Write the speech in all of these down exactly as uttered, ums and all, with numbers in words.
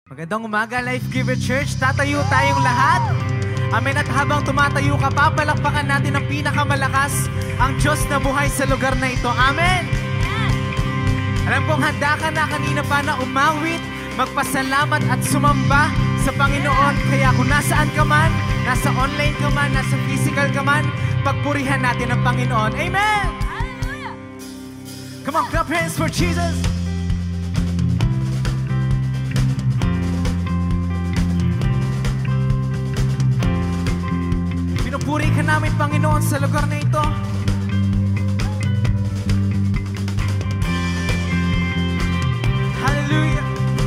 Magandang umaga, Lifegiver Church. Tatayo tayong lahat. Amen. At habang tumatayo ka, papalakpakan natin ang pinakamalakas, ang Diyos na buhay sa lugar na ito. Amen. Alam kong handa ka na kanina pa na umawit, magpasalamat at sumamba sa Panginoon. Kaya kung nasaan ka man, nasa online ka man, nasa physical ka man, pagpurihan natin ang Panginoon. Amen. Hallelujah. Come on, clap hands for Jesus. Pinupuri ka namin, Panginoon, sa lugar na ito. Hallelujah.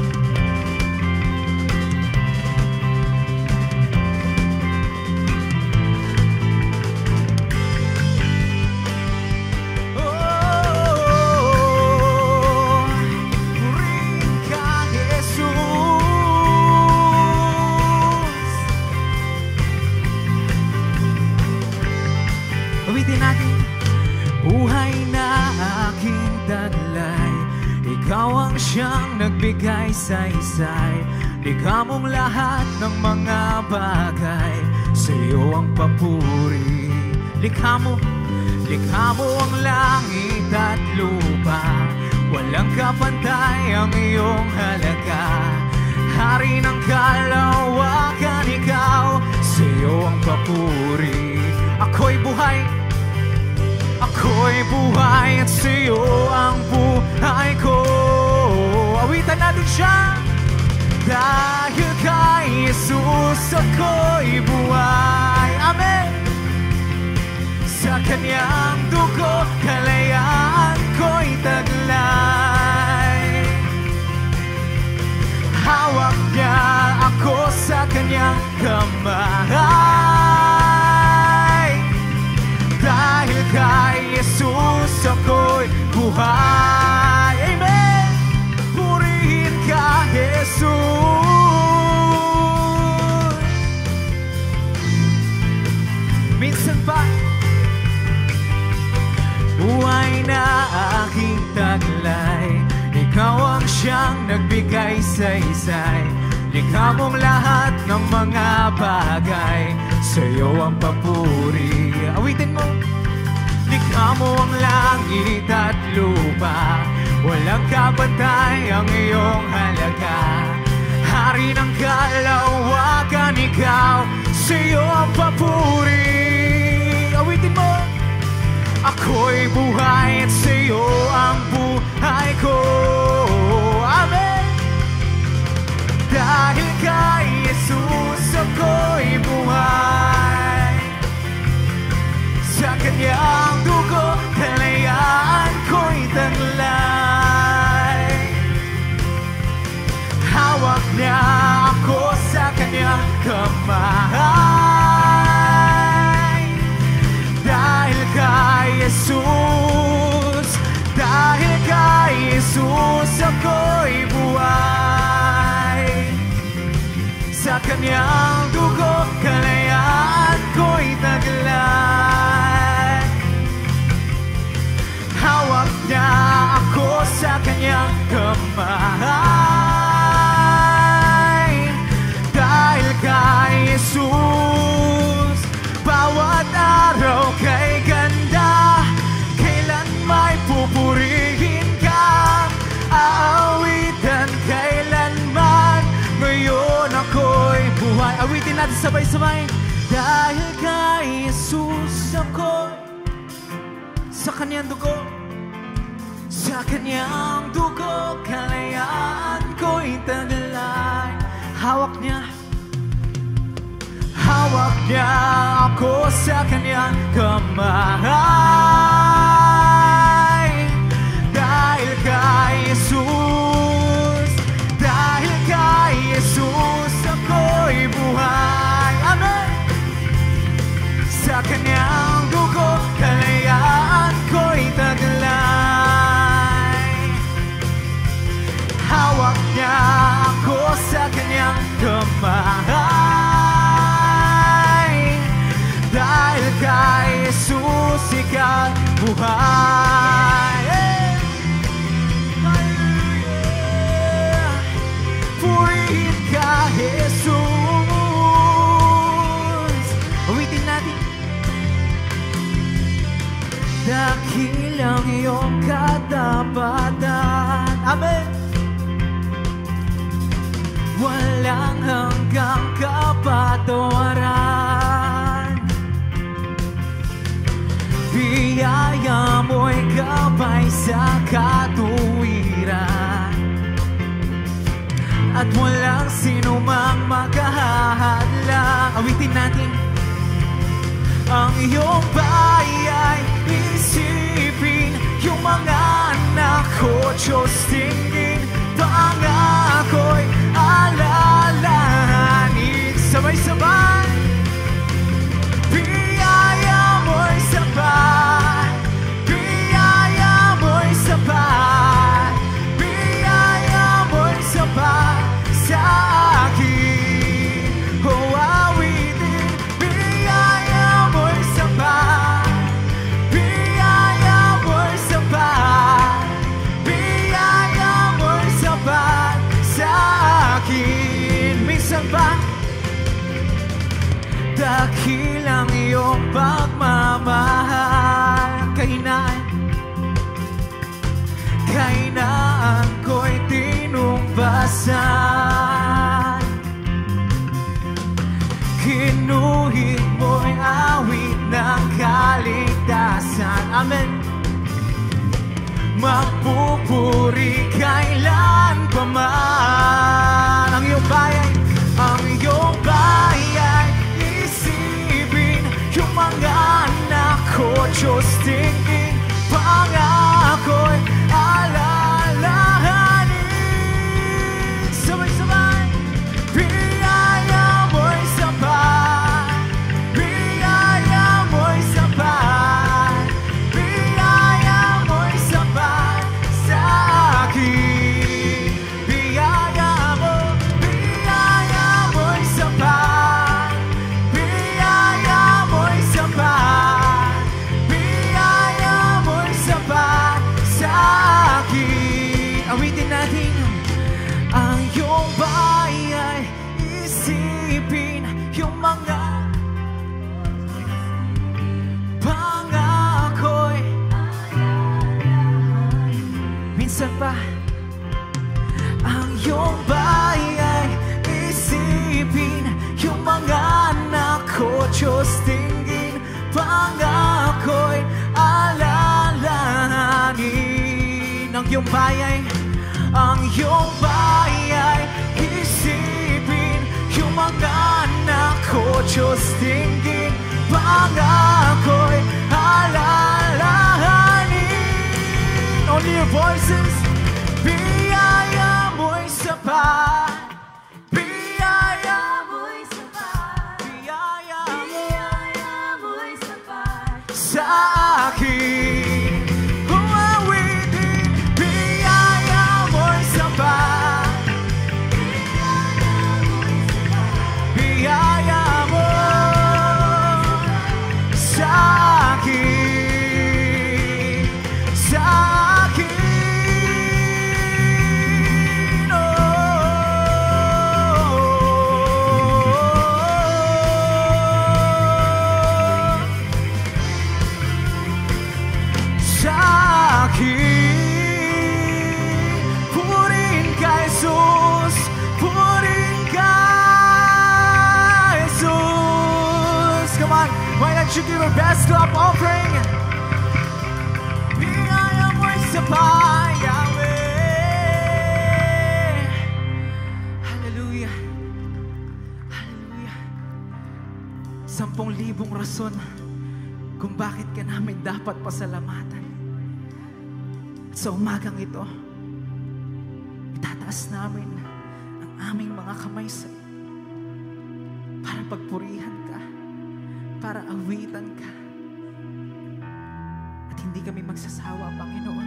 Buhay na aking taglay, ikaw ang siyang nagbigay sa isay. Likha mong lahat ng mga bagay, sa iyo ang papuri. Likha mo, likha mo ang langit at lupa, walang kapantay ang iyong halaga. Hari ng kalawakan, ikaw, sa iyo ang papuri. Ako'y buhay, ako'y buhay at sa'yo ang buhay ko. Awitan natin siya. Dahil kay Jesus ako'y buhay. Amen. Sa kanyang dugo, kalayaan ko'y taglay. Hawak niya ako sa kanyang kamay. Dahil kay Jesus ako'y buhay. Amen. Purihin ka, Jesus. Minsan pa, buhay na aking taglay, ikaw ang siyang nagbigay sa isay. Likha mong lahat ng mga bagay, sa iyo ang papuri. Awitin mo. Likha mo ang langit at lupa, walang kapantay ang iyong halaga. Hari ng kalawakan, ikaw, sa iyo ang papuri. Awitin mo. Ako'y buhay at sa iyo ang buhay ko. Amen. Dahil kay Jesus ako'y buhay. Sa kanyang dugo, kalayaan ko'y taglay. Hawak niya ako sa kanyang kamay. Dahil kay Jesus, dahil kay Jesus ako'y buhay. Sa kanyang dugo, kalayaan ko'y taglay. Hawak niya ako sa kanyang kamay. Dahil kay Jesus, bawat araw kay ganda, kailan may pupurihin ka, aawitan kailanman. Ngayon ako'y buhay. Awitin natin sabay-sabay. Dahil kay Jesus ako'y, sa kanyang dugo, sa kanyang dugo, kalayaan ko'y taglay. Hawak niya, hawak niya ako sa kanyang kamay. Dahil kay Jesus, dahil kay Jesus ako'y buhay. Amen. Sa kanyang dugo, kalayaan ko'y taglay. Hawak niya ako sa kanyang kamay. Dahil kay Jesus ikaw iyong katapatan. Amen. Walang hanggang kapatawaran. Biyaya mo'y gabay sa katuwiran. At walang sinumang makahahadlang. Awitin natin. Ang iyong bayay, isipin yung mga anak ko, Diyos tingin, pangako'y alalahanin. Sabay-sabay, biyaya mo'y sapat, biyaya mo'y sapat, biyaya mo'y sapat sa akin. Oh, awitin, biyaya mo'y sapat, biyaya mo'y sapat, biyaya mo'y sapat sa akin. Minsan ba dakilang iyong pagmamahal, kahinaan, kahinaan ko'y tinumbasan. Kinuhit mo'y awit ng kaligtasan. Amen. Magpupuri kailan pa man. Ang iyong bayay, ang iyong bayay, isipin yung mga anak ko, Diyos tingin, pangako'y alalahanin. Sabay-sabay, biyaya mo'y sapat, biyaya mo'y sapat, biyaya mo'y sapat sa akin. Biyaya mo, biyaya mo'y sapat, biyaya mo'y sapat, biyaya mo'y sapat sa akin. Awitin natin. Ang iyong bayay, isipin yung mga pangako'y minsan pa. Ang iyong bayay, isipin yung mga anak ko, Diyos tingin, pangako'y alalahanin. Ang iyong bayay, ang iyong bayay, isipin yung mga anak ko, Diyos tingin, pangako'y alalahanin. Only your voices. Biyaya mo'y sapat, biyaya mo'y sapat, biyaya mo'y sapat sa akin. Humawitin, biyaya mo'y sapat, biyaya mo sa akin, sa akin. Purihin ka, Jesus. Purihin ka, Jesus. Come on, why don't you give a best clap offering? Biyaya mo'y sapat, Yahweh. Hallelujah. Hallelujah. Sampung libong rason kung bakit ka namin dapat pasalamatan. Sa umagang ito, itataas namin ang aming mga kamay sa iyo para pagpurihan ka, para awitan ka. At hindi kami magsasawa, Panginoon,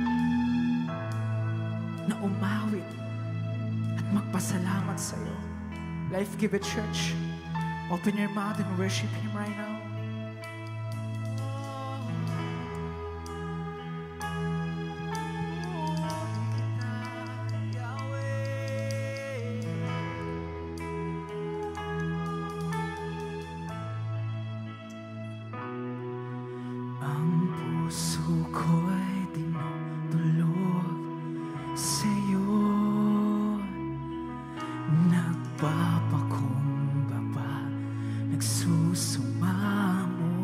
na umawit at magpasalamat sa iyo. Lifegiver Church, open your mouth and worship Him right now. Ang puso ko'y tinanong Nagpapakumbaba, nagsusumamo,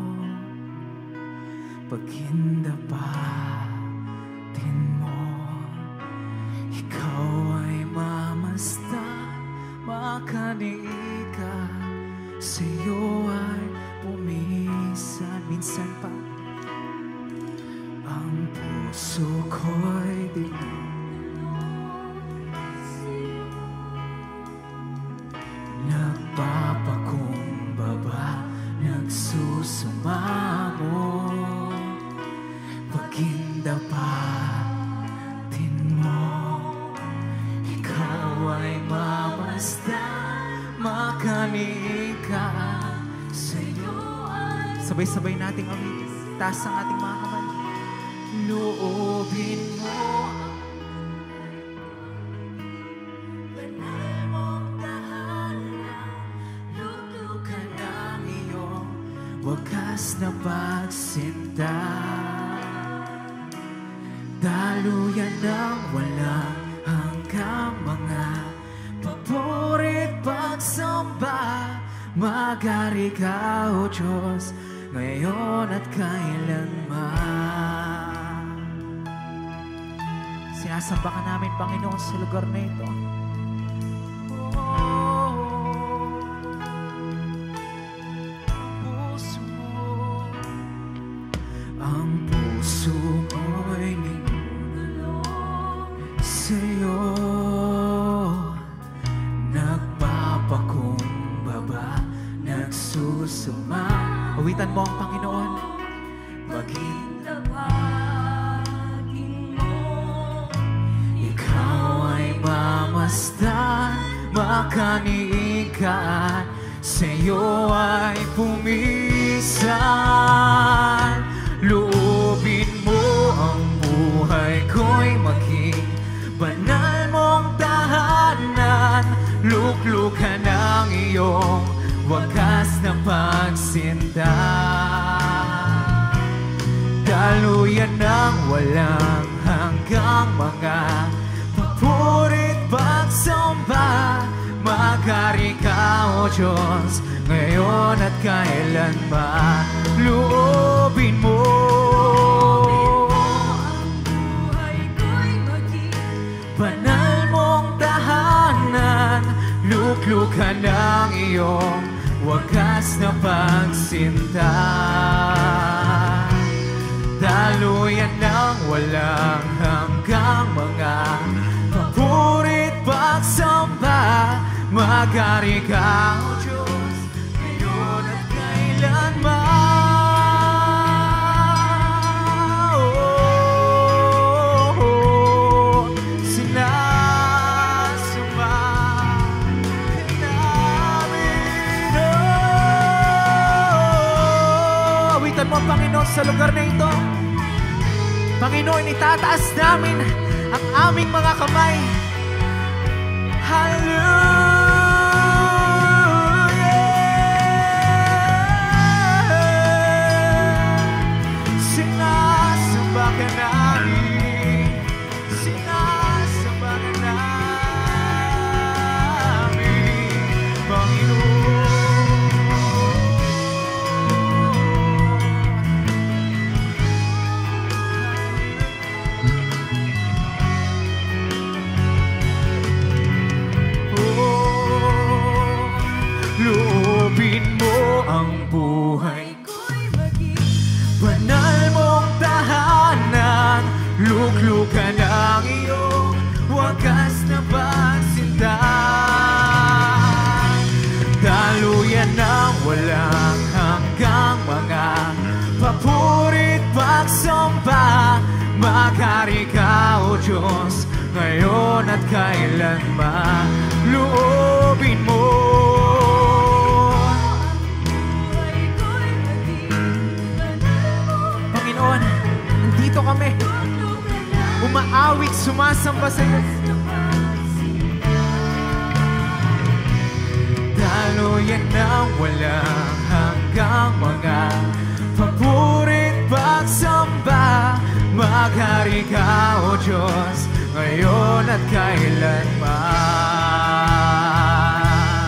paghindapatin mo. Ikaw ay mamasta, makaniika, sa'yo ay pumisan. Minsan pa ang puso ko'y dilim, nagpapakumbaba, nagsusumamo, paghindapatin mo. Ikaw ay mamasta, makaniika, sa'yo ay... Sabay-sabay nating amin, taas ang ating mga kamay. Loobin mo wagas na pagsinta, daluyan ng walang hanggang mga paborit pagsamba. Magari ka, O Diyos, ngayon at kailanman. Sinasamba ka namin, Panginoon, sa lugar na ito. Awitan mo ang Panginoon. Paghindapatin mo, ikaw ay mamasdan, makaniikaan, sa'yo ay pumisan. Loobin mo ang buhay ko'y maging banal mong tahanan, luklukan ang iyong wagas na pagsinta, daluyan ng walang hanggang mga paborit pagsamba. Magari ka, O Diyos, ngayon at kailanman. Loobin mo ang buhay ko'y maging banal mong tahanan, luklukan ang iyong wagas na pagsinta, daluyan ng walang hanggang mga paborit pagsamba. Magari ka, O Diyos, ngayon at kailanman. Oh, oh, sinasamba ka namin. Oh, awitan mo ang Panginoon sa lugar na ito. Panginoon, itataas namin ang aming mga kamay. Hallelujah! Sinasamba ka namin, sinasamba ka namin, Panginoon. Loobin mo ang buhay ko'y maging banal mong tahanan, luklukan ang iyong wagas na pagsinta, daluyan ng walang hanggang mga paborit pagsamba. Magari ka, O Diyos, ngayon at kailanman. Loobin mo Panginoon, nandito kami, umaawit, sumasamba sa iyo. Daluyan ng walang hanggang mga paborit pagsamba. Maghari ka, O Diyos, ngayon at kailanman.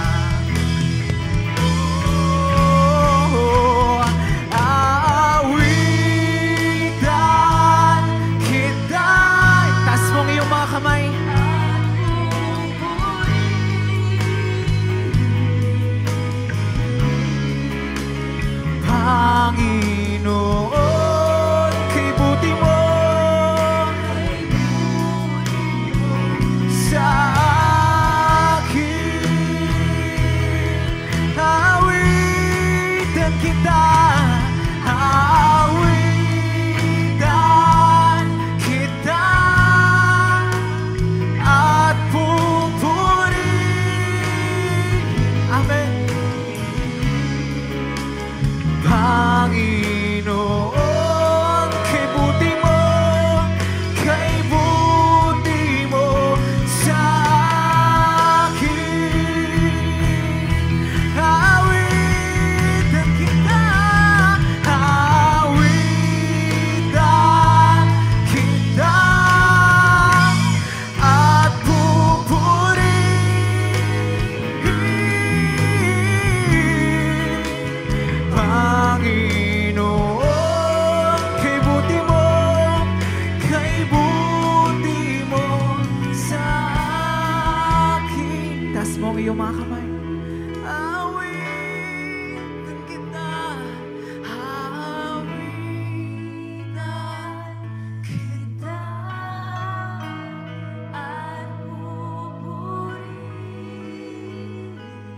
kamay. Awitan kita, awitan kita, at pupurihin.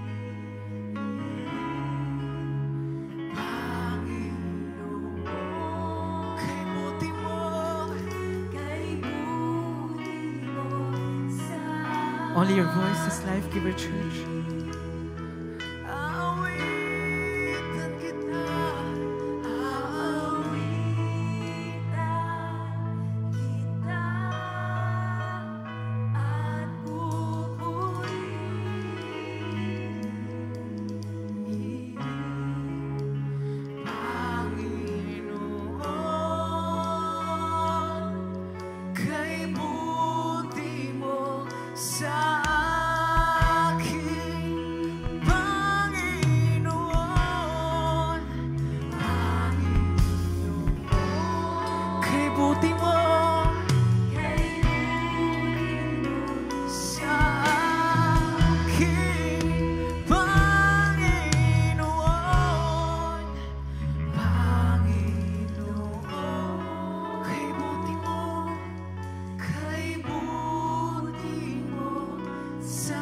Panginoon, kay buti mo, kay buti mo sa only your voice is Lifegiver Church. Awitan kita, awitan kita, at pupurihin. Panginoon, kay buti mo sa akin. Panginoon, Panginoon, kay buti mo, kay buti mo sa akin. Panginoon, Panginoon, kay buti mo, kay buti mo sa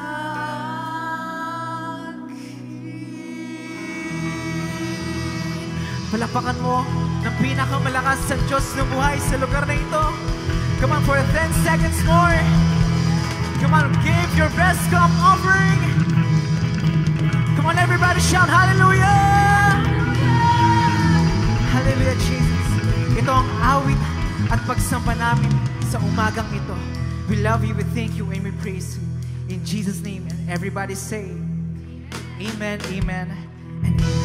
akin. Palakpakan mo ng pinakamalakas sa Diyos na buhay sa lugar na ito. Come on for ten seconds more. Come on, give your best come offering. Come on, everybody shout hallelujah! Hallelujah, Jesus. Ito ang awit at pagsamba namin sa umagang ito. We love you, we thank you, and we praise you. In Jesus' name, and everybody say, amen, amen, and amen.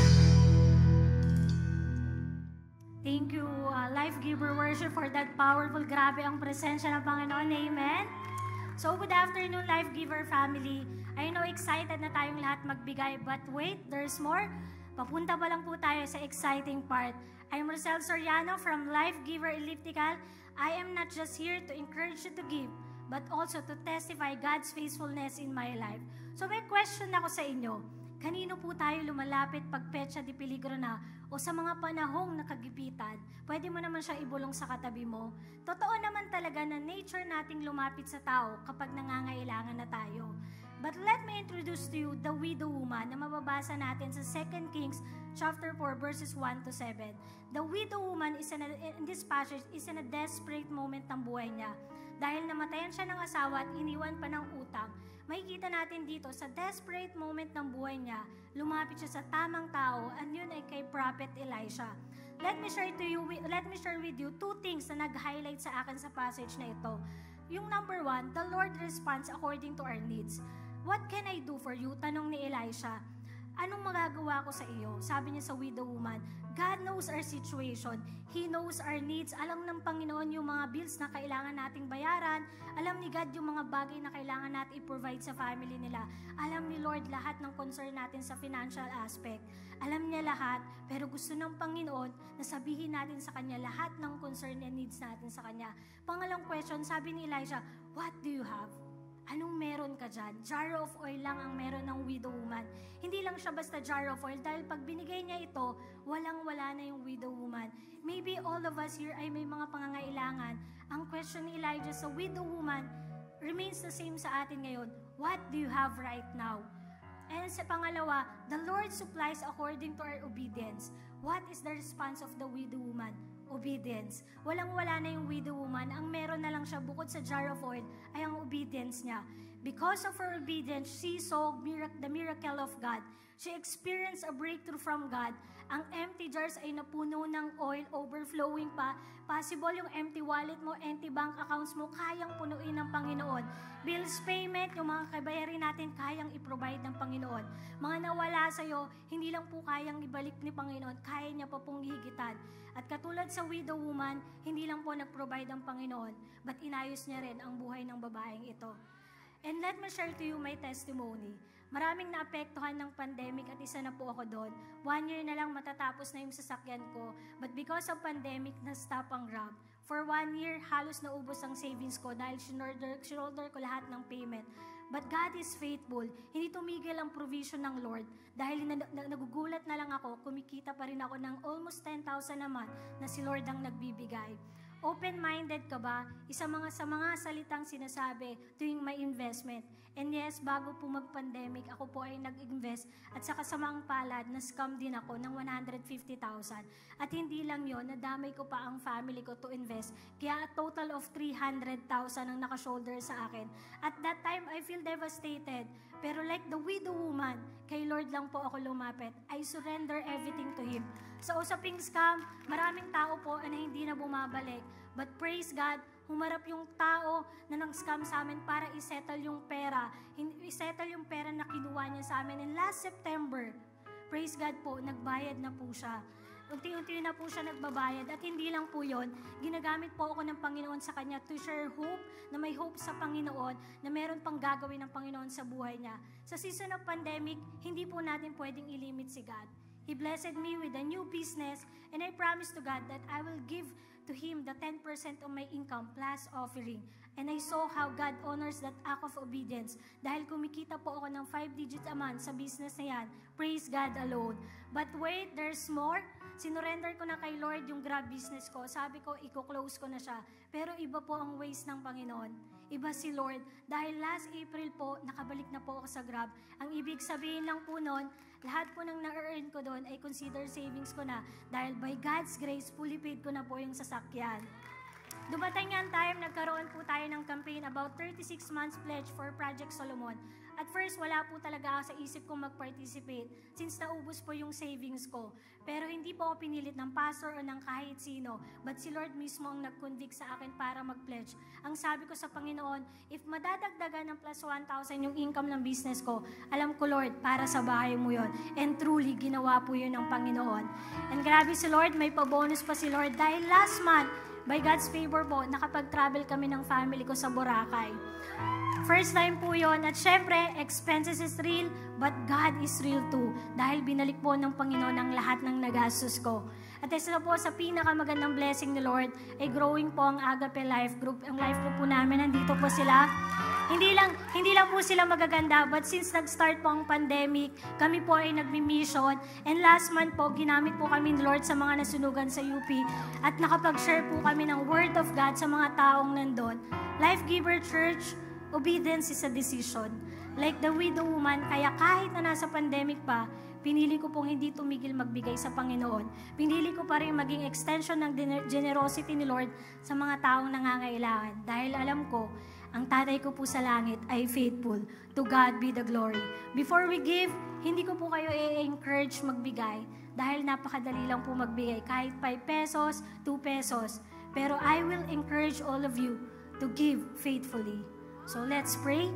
Thank you, uh, Lifegiver Worship, for that powerful, grabe ang presensya ng Panginoon. Amen. So, good afternoon, Lifegiver family. I know excited na tayong lahat magbigay, but wait, there's more. Papunta pa lang po tayo sa exciting part. I'm Rosel Soriano from Lifegiver Elliptical. I am not just here to encourage you to give, but also to testify God's faithfulness in my life. So, may question ako sa inyo. Kanino po tayo lumalapit pag petsa di peligro na o sa mga panahong nakagipitan? Pwede mo naman siya ibulong sa katabi mo. Totoo naman talaga na nature nating lumapit sa tao kapag nangangailangan na tayo. But let me introduce to you the widow woman na mababasa natin sa Second Kings chapter four verses one to seven. The widow woman is in, a, in this passage is in a desperate moment ng buhay niya. Dahil namatayan siya ng asawa at iniwan pa ng utang, makikita natin dito sa desperate moment ng buhay niya, lumapit siya sa tamang tao, and yun ay kay Prophet Elisha. Let me share to you, let me share with you two things na nag-highlight sa akin sa passage na ito. Yung number one, the Lord responds according to our needs. What can I do for you? Tanong ni Elisha. Anong magagawa ko sa iyo? Sabi niya sa widow woman, God knows our situation. He knows our needs. Alam ng Panginoon yung mga bills na kailangan nating bayaran. Alam ni God yung mga bagay na kailangan natin i-provide sa family nila. Alam ni Lord lahat ng concern natin sa financial aspect. Alam niya lahat, pero gusto ng Panginoon na sabihin natin sa Kanya lahat ng concern and needs natin sa Kanya. Pangalawang question, sabi ni Elijah, what do you have? Anong meron ka dyan? Jar of oil lang ang meron ng widow woman. Hindi lang siya basta jar of oil dahil pag binigay niya ito, walang-wala na yung widow woman. Maybe all of us here ay may mga pangangailangan. Ang question ni Elijah sa widow woman remains the same sa atin ngayon. What do you have right now? And sa pangalawa, the Lord supplies according to our obedience. What is the response of the widow woman? Obedience. Walang-wala na yung widow woman. Ang meron na lang siya bukod sa jar of oil ay ang obedience niya. Because of her obedience, she saw the miracle of God. She experienced a breakthrough from God. Ang empty jars ay napuno ng oil, overflowing pa. Possible yung empty wallet mo, empty bank accounts mo, kayang punuin ng Panginoon. Bills payment, yung mga kabayarin natin, kayang i-provide ng Panginoon. Mga nawala sa'yo, hindi lang po kayang ibalik ni Panginoon, kaya niya pa pong higitan. At katulad sa widow woman, hindi lang po nag-provide ang Panginoon, but inayos niya rin ang buhay ng babaeng ito. And let me share to you my testimony. Maraming naapektuhan ng pandemic at isa na po ako doon. One year na lang matatapos na yung sasakyan ko. But because of pandemic, na-stop ang Grab. For one year, halos naubos ang savings ko dahil sinolder, sinolder ko lahat ng payment. But God is faithful. Hindi tumigil ang provision ng Lord. Dahil na, na, nagugulat na lang ako, kumikita pa rin ako ng almost ten thousand naman na si Lord ang nagbibigay. Open-minded ka ba? Isa mga sa mga salitang sinasabi tuwing may investment. And yes, bago po mag-pandemic, ako po ay nag-invest at sa kasamaang palad, na-scam din ako ng one hundred fifty thousand. At hindi lang yon, nadamay ko pa ang family ko to invest. Kaya a total of three hundred thousand ang naka-shoulder sa akin. At that time, I feel devastated. Pero like the widow woman, kay Lord lang po ako lumapit. I surrender everything to Him. Sa usaping scam, maraming tao po na hindi na bumabalik. But praise God, humarap yung tao na nang-scam sa amin para isettle yung pera. Isettle yung pera na kinuha niya sa amin. And last September, praise God po, nagbayad na po siya. Unti-unti na po siya nagbabayad. At hindi lang po yon, ginagamit po ako ng Panginoon sa kanya to share hope, na may hope sa Panginoon, na meron pang gagawin ng Panginoon sa buhay niya. Sa season of pandemic, hindi po natin pwedeng ilimit si God. He blessed me with a new business, and I promise to God that I will give to Him the ten percent of my income plus offering. And I saw how God honors that act of obedience. Dahil kumikita po ako ng five digits a month sa business na yan. Praise God alone. But wait, there's more. Sinurrender ko na kay Lord yung Grab business ko. Sabi ko, i-close ko na siya. Pero iba po ang ways ng Panginoon. Iba si Lord. Dahil last April po, nakabalik na po ako sa Grab. Ang ibig sabihin lang po noon, lahat po ng na-earn ko doon ay consider savings ko na. Dahil by God's grace, fully paid ko na po yung sasakyan. Dumating nga ang time, nagkaroon po tayo ng campaign about thirty-six months pledge for Project Solomon. At first, wala po talaga ako sa isip kong mag-participate since naubos po yung savings ko. Pero hindi po ako pinilit ng pastor o ng kahit sino. But si Lord mismo ang nag-convict sa akin para mag-pledge. Ang sabi ko sa Panginoon, if madadagdagan ng plus one thousand yung income ng business ko, alam ko Lord, para sa bahay mo yon. And truly, ginawa po yun ng Panginoon. And grabe si Lord, may pa-bonus pa si Lord. Dahil last month, by God's favor po, nakapag-travel kami ng family ko sa Boracay. First time po yun. At syempre, expenses is real, but God is real too. Dahil binalik po ng Panginoon ang lahat ng nagastos ko. At isa po sa pinakamagandang blessing ni Lord, ay growing po ang Agape Life Group. Ang life group po namin, nandito po sila. Hindi lang, hindi lang po sila magaganda, but since nag-start po ang pandemic, kami po ay nagmi-mission. And last month po, ginamit po kami ni Lord sa mga nasunugan sa U P. At nakapag-share po kami ng Word of God sa mga taong nandun. Lifegiver Church, obedience is a decision. Like the widow woman, kaya kahit na nasa pandemic pa, pinili ko pong hindi tumigil magbigay sa Panginoon. Pinili ko pa rin maging extension ng generosity ni Lord sa mga taong nangangailangan. Dahil alam ko, ang tatay ko po sa langit ay faithful. To God be the glory. Before we give, hindi ko po kayo i-encourage magbigay. Dahil napakadali lang po magbigay. Kahit five pesos, two pesos. Pero I will encourage all of you to give faithfully. So let's pray.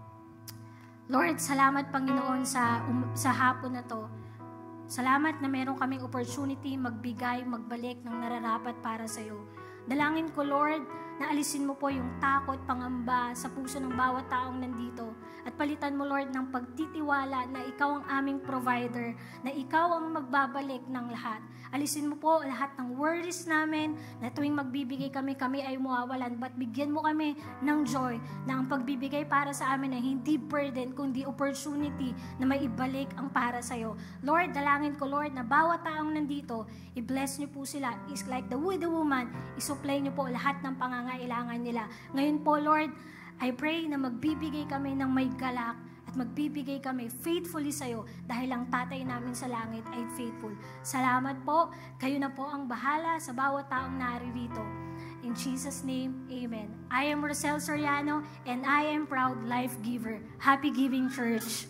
Lord, salamat Panginoon sa, um, sa hapon na to. Salamat na meron kaming opportunity magbigay, magbalik ng nararapat para sa iyo. Dalangin ko, Lord, na alisin mo po yung takot, pangamba sa puso ng bawat taong nandito. At palitan mo, Lord, ng pagtitiwala na ikaw ang aming provider, na ikaw ang magbabalik ng lahat. Alisin mo po lahat ng worries namin, na tuwing magbibigay kami, kami ay mawawalan. But bigyan mo kami ng joy, na ang pagbibigay para sa amin ay hindi burden, kundi opportunity na may ibalik ang para sa iyo. Lord, dalangin ko, Lord, na bawat taong nandito, i-bless niyo po sila. Is like the widow woman, isupply niyo po lahat ng pangangailangan nila. Ngayon po, Lord, I pray na magbibigay kami ng may galak at magbibigay kami faithfully sa iyo dahil ang tatay namin sa langit ay faithful. Salamat po. Kayo na po ang bahala sa bawat taong naririto. In Jesus' name, Amen. I am Rosel Soriano and I am proud Lifegiver. Happy Giving Church.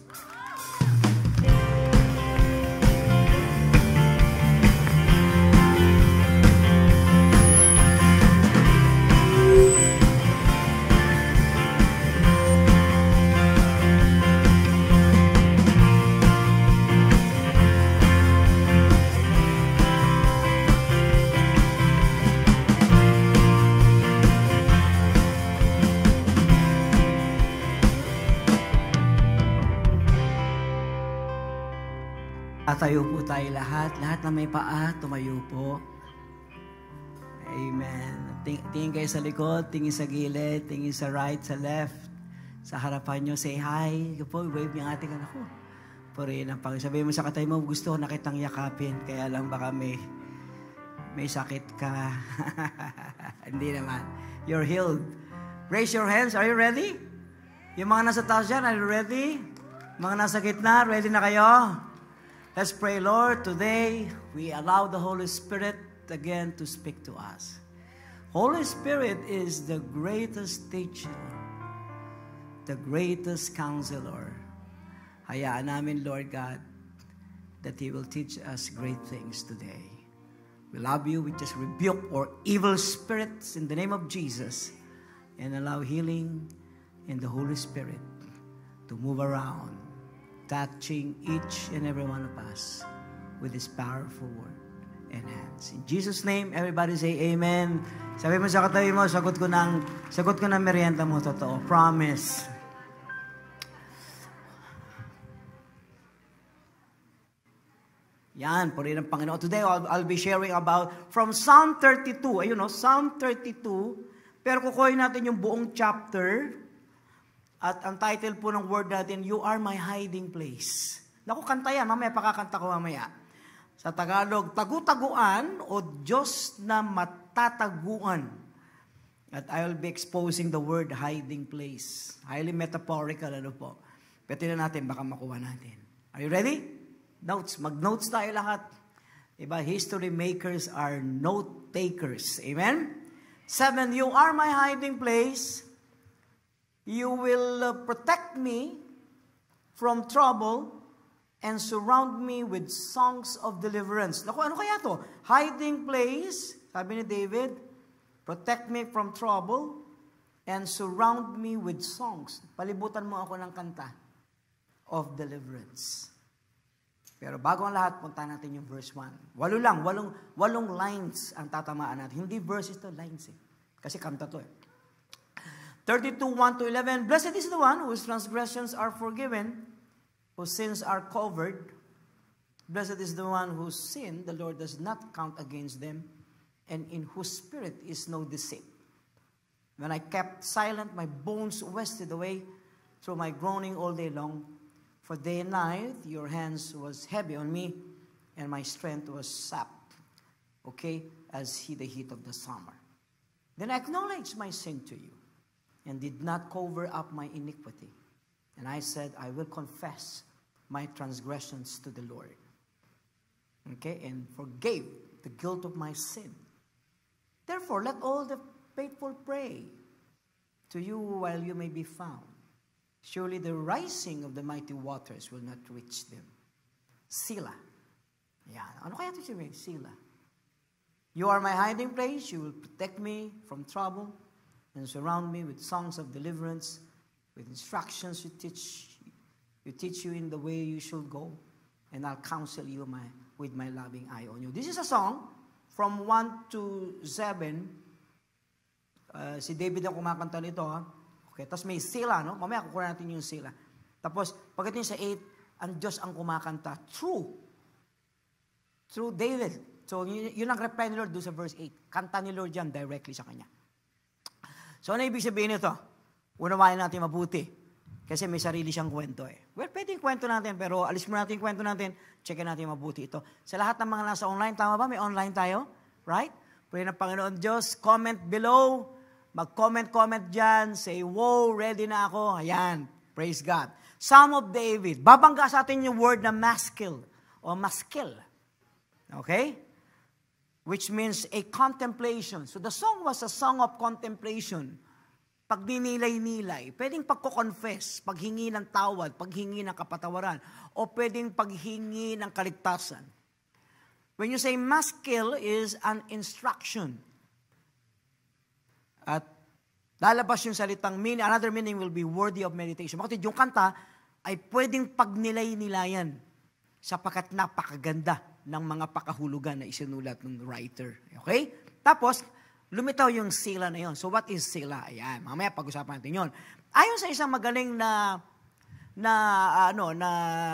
Tayo po tayo lahat. Lahat na may paa, tumayo po. Amen. Ting tingin kayo sa likod, tingin sa gilid, tingin sa right, sa left. sa harapan nyo, say hi. Po, wave niyo ang ating anak ko. Purihin ang Panginoon. Sabihin mo sa katay mo, gusto ko na kitang yakapin. Kaya lang baka may, may sakit ka. Hindi naman. You're healed. Raise your hands. Are you ready? Yung mga nasa taas dyan, are you ready? Mga nasa gitna, ready na kayo? Let's pray, Lord. Today, we allow the Holy Spirit again to speak to us. Holy Spirit is the greatest teacher, the greatest counselor. Hayaan namin, Lord God, that He will teach us great things today. We love you. We just rebuke our evil spirits in the name of Jesus and allow healing in the Holy Spirit to move around, touching each and every one of us with His powerful word and hands. In Jesus' name, everybody say Amen. Sabi mo sa katabi mo, sagot ko ng, sagot ko ng merienda mo, totoo. Promise. Yan, purihin ang Panginoon. Today, I'll, I'll be sharing about from Psalm thirty-two. Ayun no, Psalm thirty-two. Pero kukuhin natin yung buong chapter. At ang title po ng word natin, You Are My Hiding Place. Naku, kanta yan. Mamaya, pakakanta ko mamaya. Sa Tagalog, tagu-taguan o Diyos na matataguan. At I will be exposing the word hiding place. Highly metaphorical, ano po. Pwede na natin, baka makuha natin. Are you ready? Notes. Mag-notes tayo lahat. Diba? History makers are note takers. Amen? Seven, you are my hiding place. You will uh, protect me from trouble and surround me with songs of deliverance. Naku, ano kaya to? Hiding place, sabi ni David, protect me from trouble and surround me with songs. Palibutan mo ako ng kanta of deliverance. Pero bago ang lahat, punta natin yung verse one. Walo lang, walong, walong lines ang tatamaan natin. Hindi verses to, lines eh. Kasi kanta to eh. thirty-two, one to eleven, Blessed is the one whose transgressions are forgiven, whose sins are covered. Blessed is the one whose sin the Lord does not count against them, and in whose spirit is no deceit. When I kept silent, my bones wasted away through my groaning all day long. For day and night, your hands was heavy on me, and my strength was sapped, okay, as he the heat of the summer. Then I acknowledged my sin to you, and did not cover up my iniquity. And I said, I will confess my transgressions to the Lord. Okay, and forgave the guilt of my sin. Therefore, let all the faithful pray to you while you may be found. Surely the rising of the mighty waters will not reach them. Sila. Yan. Ano kaya ito sabihin? Sila. You are my hiding place. You will protect me from trouble and surround me with songs of deliverance, with instructions you teach, you teach you in the way you should go, and I'll counsel you my, with my loving eye on you. This is a song from one to seven. Uh, si David ang kumakanta nito, ha? Okay, tapos may sila, no? Mamaya kukuha natin yung sila. Tapos, pagdating sa eight, ang Diyos ang kumakanta. True. Through David. So, yun, yun ang reply ni Lord doon sa verse eight. Kanta ni Lord yan directly sa kanya. So, ano ibig sabihin nito? Unawain natin mabuti. Kasi may sarili siyang kwento eh. Well, pwedeng kwento natin, pero alis mo natin yung kwento natin, checkin natin mabuti ito. Sa lahat ng mga nasa online, tama ba? May online tayo? Right? Pwede ng Panginoon Diyos, comment below. Mag-comment-comment dyan. Say, wow, ready na ako. Ayan. Praise God. Psalm of David. Babangga sa atin yung word na maskil o maskil. Okay? Which means a contemplation. So the song was a song of contemplation. Pag dinilay-nilay, pwedeng pagko-confess, paghingi ng tawad, paghingi ng kapatawaran, o pwedeng paghingi ng kaligtasan. When you say maskil is an instruction. At lalabas yung salitang meaning, another meaning will be worthy of meditation. Bakit yung kanta ay pwedeng pagnilay-nilayan sapagkat napakaganda ng mga pakahulugan na isinulat ng writer. Okay? Tapos, lumitaw yung sila na yon. So what is sila? Ayan, mamaya pag-usapan natin yon. Ayon sa isang magaling na na ano na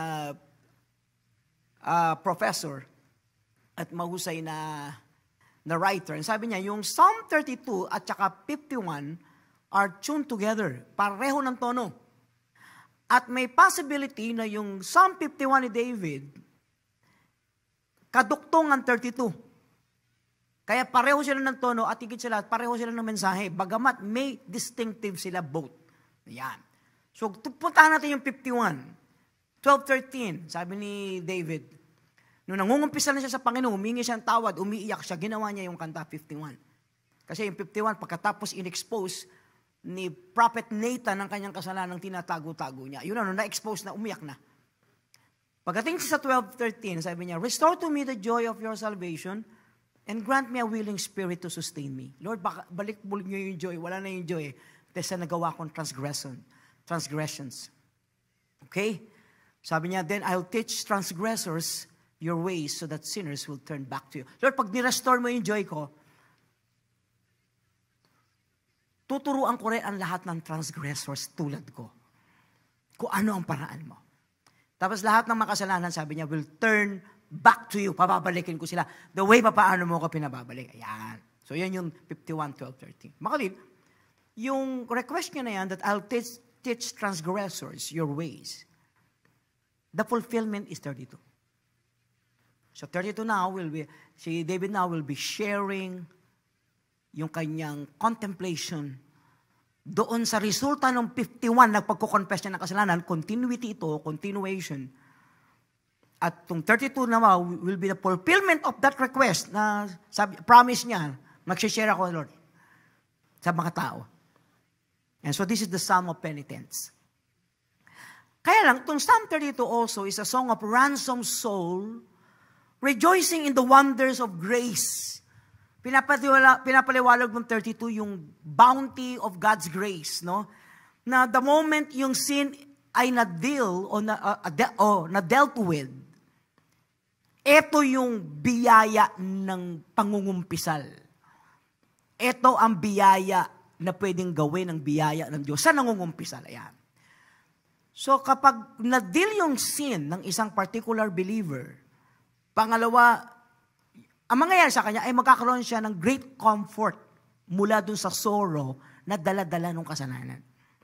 uh, professor at mahusay na na writer. And sabi niya, yung Psalm thirty-two at saka fifty-one are tuned together. Pareho ng tono. At may possibility na yung Psalm fifty-one ni David, kaduktong ang thirty-two. Kaya pareho sila ng tono at higit sa lahat, pareho sila ng mensahe. Bagamat may distinctive sila both. Ayan. So, puntahan natin yung fifty-one. twelve thirteen, sabi ni David. Nung nangungumpisa na siya sa Panginoon, humingi siya ng tawad, umiiyak siya, ginawa niya yung kanta fifty-one. Kasi yung fifty-one, pagkatapos in-expose ni Prophet Nathan ang kanyang kasalanan, tinatago-tago niya. Yun ano, na-expose na, umiyak na. Pagdating sa twelve thirteen, sabi niya, restore to me the joy of your salvation and grant me a willing spirit to sustain me. Lord, baka, balik-bulig niyo yung joy. Wala na yung joy. Dahil sa nagawa kong transgression, transgressions. Okay? Sabi niya, then I'll teach transgressors your ways so that sinners will turn back to you. Lord, pag nirestore mo yung joy ko, tuturuan ko rin ang lahat ng transgressors tulad ko. Kung ano ang paraan mo. Tapos lahat ng makasalanan, sabi niya, will turn back to you. Papabalikin ko sila. The way pa paano mo ko pinababalik. Ayan. So yan yung fifty-one, twelve, thirteen. Makalid, yung request niya na yan that I'll teach, teach transgressors your ways. The fulfillment is thirty-two. So thirty-two now will be, si David now will be sharing yung kanyang contemplation doon sa resulta ng fifty-one, nagpagko-confess niya ng kasalanan, continuity ito, continuation. At itong thirty-two naman will be the fulfillment of that request na sabi, promise niya, mag-share ako, Lord, sa mga tao. And so this is the Psalm of Penitence. Kaya lang, itong Psalm thirty-two also is a song of ransomed soul, rejoicing in the wonders of grace. Pinapaliwala, pinapaliwalag ng thirty-two yung bounty of God's grace, no? Na the moment yung sin ay na-deal o na, uh, de- o na-dealt with, ito yung biyaya ng pangungumpisal. Ito ang biyaya na pwedeng gawin ng biyaya ng Diyos sa nangungumpisal. Ayan. So kapag na-deal yung sin ng isang particular believer, pangalawa, ang mangyayari sa kanya ay magkakaroon siya ng great comfort mula dun sa sorrow na dala-dala ng kasalanan.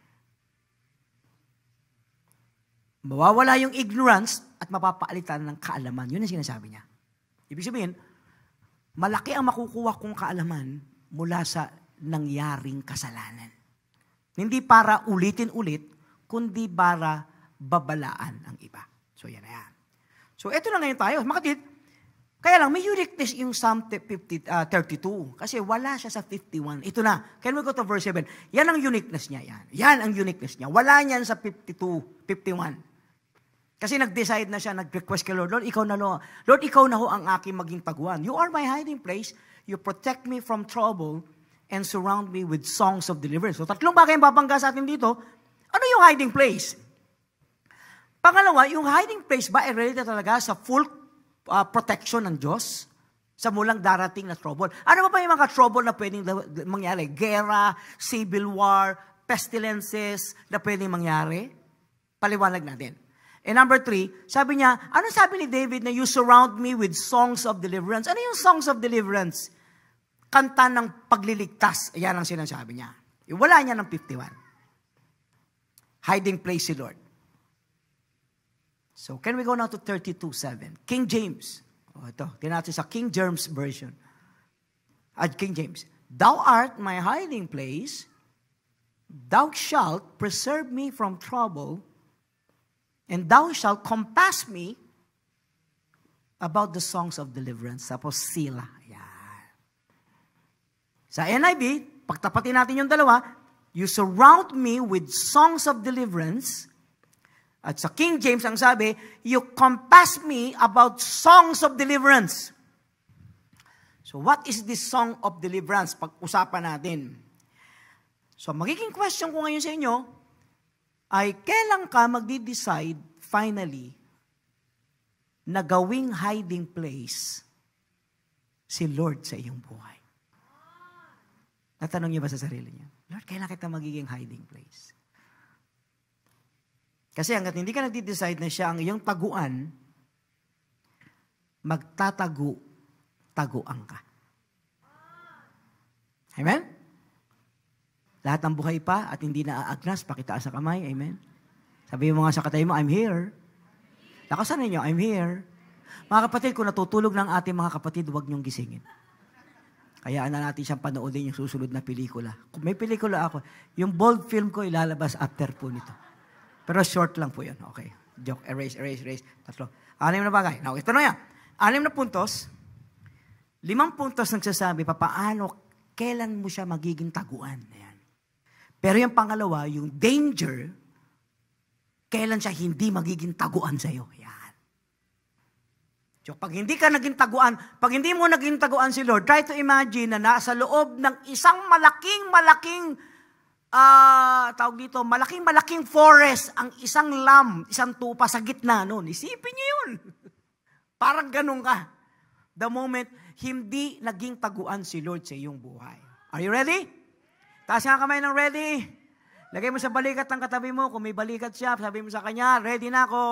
Mawawala yung ignorance at mapapaalitan ng kaalaman. Yun ang sinasabi niya. Ibig sabihin, malaki ang makukuha kong kaalaman mula sa nangyaring kasalanan. Hindi para ulitin-ulit, kundi para babalaan ang iba. So yan na yan. So ito na ngayon tayo. Makatid, kaya lang may uniqueness yung Psalm fifty, uh, thirty-two. Kasi wala siya sa fifty-one. Ito na. Can we go to verse seven? Yan ang uniqueness niya. Yan, yan ang uniqueness niya. Wala niyan sa fifty-two, fifty-one. Kasi nag-decide na siya, nag-request kay Lord, Lord, ikaw na lo. Lord, ikaw na ho ang aking maging taguan. You are my hiding place. You protect me from trouble and surround me with songs of deliverance. So tatlong bagay ang babangga sa atin dito. Ano yung hiding place? Pangalawa, yung hiding place ba ay related talaga sa full uh, protection ng Diyos sa mulang darating na trouble? Ano ba ba yung mga trouble na pwedeng mangyari? Gera, civil war, pestilences na pwedeng mangyari? Paliwanag natin. And number three, sabi niya, ano sabi ni David na you surround me with songs of deliverance? Ano yung songs of deliverance? Kanta ng pagliligtas. Ayan ang sinasabi niya. Wala niya ng fifty-one. Hiding place si Lord. So, can we go now to thirty-two seven? King James. O, ito. Tingnan natin sa King James version. At King James. Thou art my hiding place. Thou shalt preserve me from trouble. And thou shalt compass me about the songs of deliverance. Tapos sila. Yan. Sa N I V, pagtapatin natin yung dalawa, you surround me with songs of deliverance. At sa King James, ang sabi, you compass me about songs of deliverance. So what is this song of deliverance? Pag-usapan natin. So magiging question ko ngayon sa inyo, ay kailan ka magdi-decide finally na gawing hiding place si Lord sa iyong buhay? Natanong niyo ba sa sarili niya? Lord, kailan kita magiging hiding place? Kasi hanggat hindi ka nagdi-decide na siya ang iyong taguan, magtatago, taguan ka. Amen? Lahat ng buhay pa at hindi naaagnas, pakitaas sa kamay. Amen? Sabihin mo nga sa katabi mo, I'm here. Lakasan ninyo, I'm here. Mga kapatid, kung natutulog ng ating mga kapatid, huwag niyong gisingin. Kaya na natin siyang panoodin yung susunod na pelikula. Kung may pelikula ako, yung bold film ko ilalabas after po nito. Pero short lang po yun. Okay. Joke, erase, erase, erase. Tatlo. Anim na bagay. Now, ito na yan. Anim na puntos. Limang puntos nagsasabi, papaano, kailan mo siya magiging taguan. Ayan. Pero yung pangalawa, yung danger, kailan siya hindi magiging taguan sa'yo. Yan. So, pag hindi ka naging taguan, pag hindi mo naging taguan si Lord, try to imagine na nasa loob ng isang malaking, malaking, uh, tawag dito, malaking, malaking forest, ang isang lamb, isang tupa sa gitna noon. Isipin niyo yun. Parang ganun ka. The moment, hindi naging taguan si Lord sa iyong buhay. Are you ready? Taas nga kamay ng ready. Lagay mo sa balikat ng katabi mo. Kung may balikat siya, sabi mo sa kanya, ready na ako.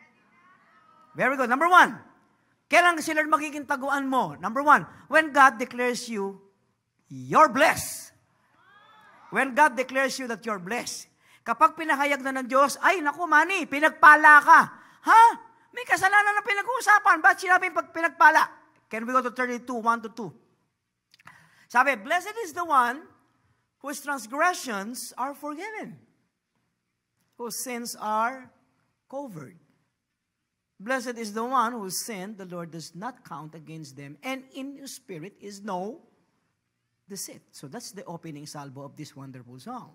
Very good. Number one. Kailan si Lord magiging taguan mo? Number one, when God declares you, you're blessed. When God declares you that you're blessed. Kapag pinahayag na ng Diyos, ay naku Manny, pinagpala ka. Ha? May kasalanan na pinag-uusapan. Ba't sinabing pag pinagpala? Can we go to thirty-two, one to two? Sabi, blessed is the one whose transgressions are forgiven, whose sins are covered. Blessed is the one whose sin the Lord does not count against them, and in whose spirit is no deceit. So that's the opening salvo of this wonderful song.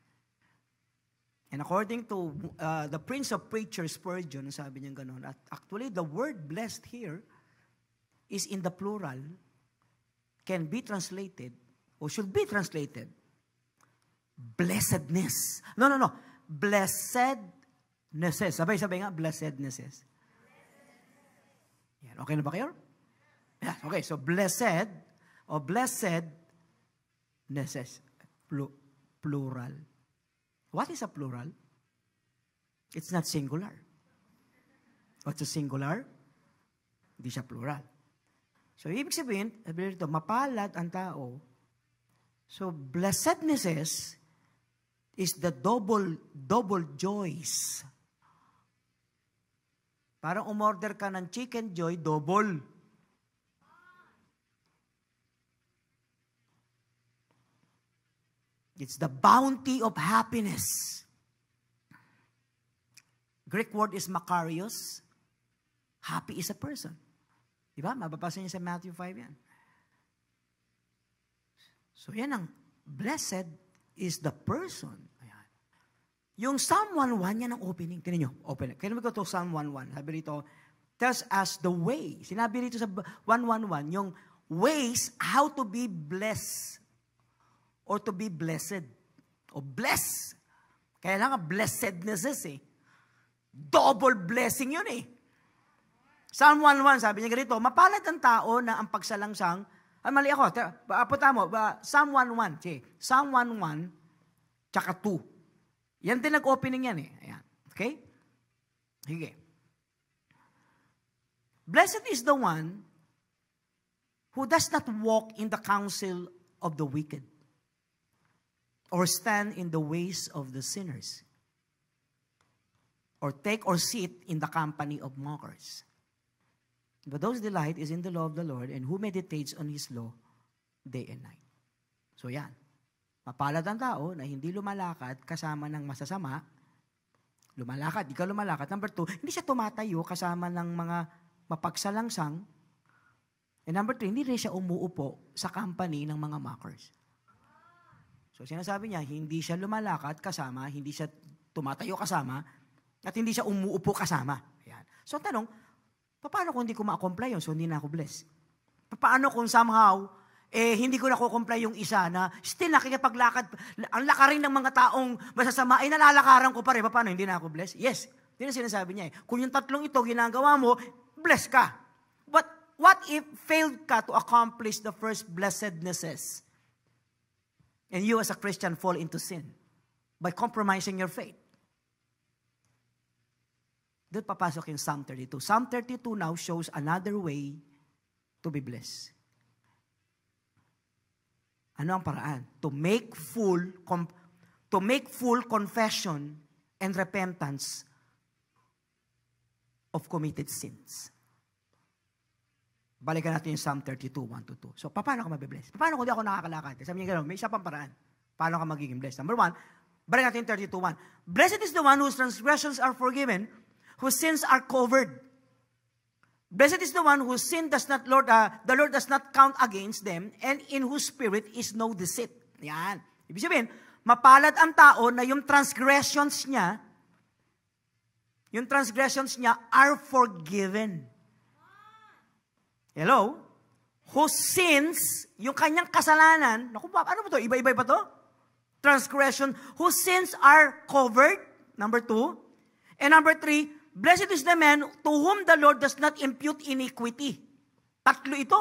And according to uh, the Prince of Preachers, Spurgeon, sabi niya gano'n, at actually the word blessed here is in the plural, can be translated, or should be translated, blessedness. No, no, no. Blessednesses. Sabay-sabay nga, blessednesses. Yan. Okay na ba kayo? Yeah. Okay, so blessed or blessednesses. Plu- plural. What is a plural? It's not singular. What's a singular? Hindi siya plural. So, ibig sabihin, sabihin ito, mapalad ang tao. So, blessednesses is the double, double joys. Parang umorder ka ng chicken joy, double. It's the bounty of happiness. Greek word is makarios. Happy is a person. Diba? Mababasa niyo sa Matthew five yan. So, yan ang blessed is the person. Ayan. Yung Psalm one one, yan ang opening. Tinan nyo, opening. Kaya naman ko to Psalm one one. Sabi rito, tells us the way. Sinabi rito sa one one one, yung ways how to be blessed or to be blessed. O bless. Kaya lang blessednesses eh. Double blessing yun eh. Psalm one one, sabi niya ganito, mapalad ang tao na ang pagsalangsang, ay mali ako, apunta mo, Psalm one one, sige, Psalm one one, tsaka two. Yan din nag-opening yan eh. Ayan. Okay? Sige. Blessed is the one who does not walk in the counsel of the wicked, or stand in the ways of the sinners, or take or sit in the company of mockers. But those delight is in the law of the Lord, and who meditates on His law day and night. So yan. Mapalad ang tao na hindi lumalakad kasama ng masasama. Lumalakad, di ka lumalakad. Number two, hindi siya tumatayo kasama ng mga mapagsalangsang. And number three, hindi rin siya umuupo sa company ng mga mockers. So sinasabi niya, hindi siya lumalakad kasama, hindi siya tumatayo kasama, at hindi siya umuupo kasama. Yan. So tanong, paano kung hindi ko ma-comply yun? So, hindi na ako blessed. Paano kung somehow, eh, hindi ko na-comply yung isa na still nakikipaglakad, ang lakarin ng mga taong masasama, ay nalalakaran ko pa rin. Paano? Hindi na ako blessed? Yes. Yun ang sinasabi niya eh. Kung yung tatlong ito ginagawa mo, blessed ka. But what if failed ka to accomplish the first blessednesses? And you as a Christian fall into sin by compromising your faith. Doon papasok yung Psalm thirty-two. Psalm thirty-two now shows another way to be blessed. Ano ang paraan? To make full, to make full confession and repentance of committed sins. Balikan natin yung Psalm thirty-two, one to two. So, paano ka mabibless? Paano kung di ako nakakalakad? Sabi niya gano'n, may isa pang paraan. Paano ka magiging blessed? Number one, balikan natin yung thirty-two, one. Blessed is the one whose transgressions are forgiven, whose sins are covered. Blessed is the one whose sin does not, Lord, uh, the Lord does not count against them, and in whose spirit is no deceit. Yan. Ibig sabihin, mapalad ang tao na yung transgressions niya, yung transgressions niya are forgiven. Hello? Whose sins, yung kanyang kasalanan, naku, ano ba ito? Iba-iba ba ito? Transgression. Whose sins are covered, number two. And number three, blessed is the man to whom the Lord does not impute iniquity. Tatlo ito.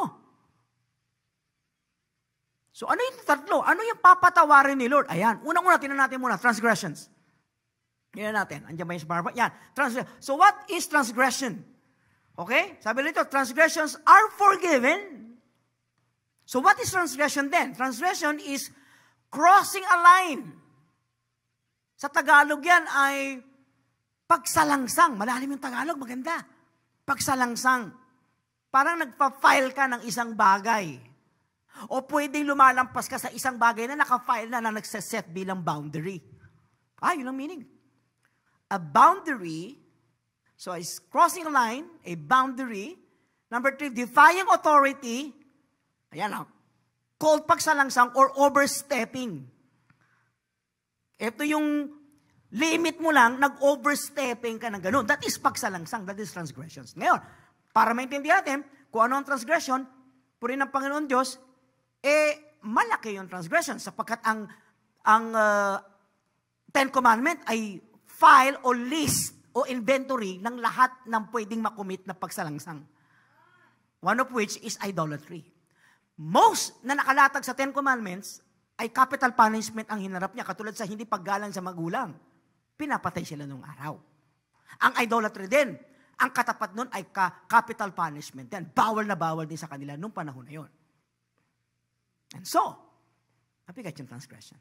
So ano yung tatlo? Ano yung papatawarin ni Lord? Ayan. Unang-una, tinan natin muna, transgressions. Tinan natin. Andiyan ba yung barba? Yan. Transgression. So what is transgression? Okay? Sabi nito, transgressions are forgiven. So what is transgression then? Transgression is crossing a line. Sa Tagalog yan ay pagsalangsang. Malalim yung Tagalog, maganda. Pagsalangsang. Parang nagpa-file ka ng isang bagay. O pwedeng lumalampas ka sa isang bagay na naka-file na na nagsaset bilang boundary. Ah, yun ang meaning. A boundary, so it's crossing a line, a boundary. Number three, defying authority. Ayan na. Called pagsalangsang or overstepping. Ito yung limit mo lang, nag-overstepping ka ng ganun. That is pagsalangsang. That is transgressions. Ngayon, para maintindihan natin kung ano ang transgression, puri ng Panginoon Diyos, eh, malaki yung transgression sapagkat ang ang uh, Ten Commandment ay file o list o inventory ng lahat ng pwedeng makumit na pagsalangsang. One of which is idolatry. Most na nakalatag sa Ten Commandments ay capital punishment ang hinarap niya, katulad sa hindi paggalang sa magulang. Pinapatay sila nung araw. Ang idolatry din, ang katapat nun ay ka capital punishment din. Bawal na bawal din sa kanila nung panahon na yon. And so, napigat yung transgression.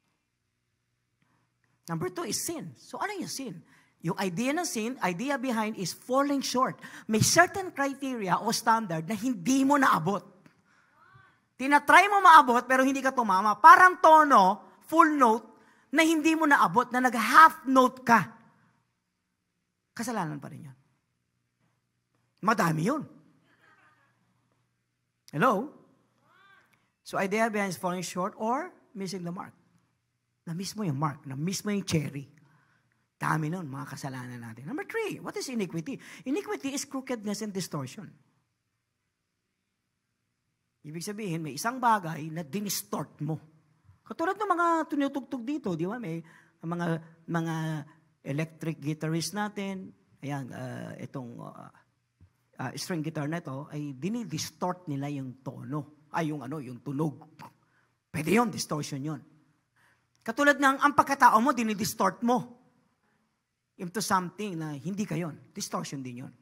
Number two is sin. So ano yung sin? Yung idea ng sin, idea behind is falling short. May certain criteria o standard na hindi mo naabot. Tinatry mo maabot pero hindi ka tumama. Parang tono, full note, na hindi mo naabot, na nag-half note ka. Kasalanan pa rin yan. Madami yun. Hello? So idea behind is falling short or missing the mark. Na-miss mo yung mark. Na-miss mo yung cherry. Dami nun, mga kasalanan natin. Number three, what is iniquity? Iniquity is crookedness and distortion. Ibig sabihin, may isang bagay na dinistort mo. Katulad ng mga tunutugtog dito, di ba? May mga mga electric guitarist natin, ayan, uh, itong uh, uh, string guitar na ito, ay dinidistort nila yung tono. Ay, yung ano, yung tunog. Pwede yun, distortion yun. Katulad ng ang pagkatao mo, dinidistort mo into something na hindi ka yun. Distortion din yun.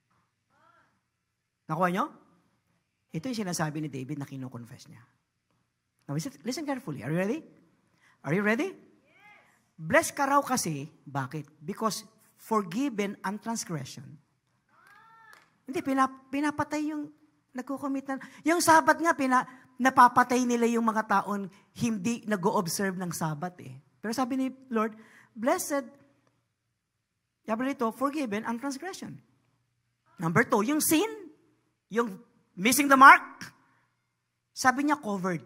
Nakuha nyo? Ito yung sinasabi ni David na kino-confess niya. Now, listen carefully. Are you ready? Are you ready? Yes. Blessed ka raw kasi. Bakit? Because forgiven ang transgression. Hindi, pinap pinapatay yung nagkukomit na. Yung Sabat nga, pina, napapatay nila yung mga taon hindi nag-o-observe ng Sabat eh. Pero sabi ni Lord, blessed, sabi nito, forgiven ang transgression. Number two, yung sin, yung missing the mark, sabi niya covered.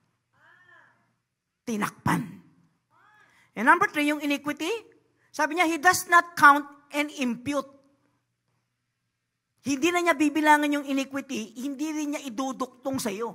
Tinakpan. And number three, yung iniquity, sabi niya, He does not count and impute. Hindi na niya bibilangan yung iniquity, hindi rin niya iduduktong sa iyo.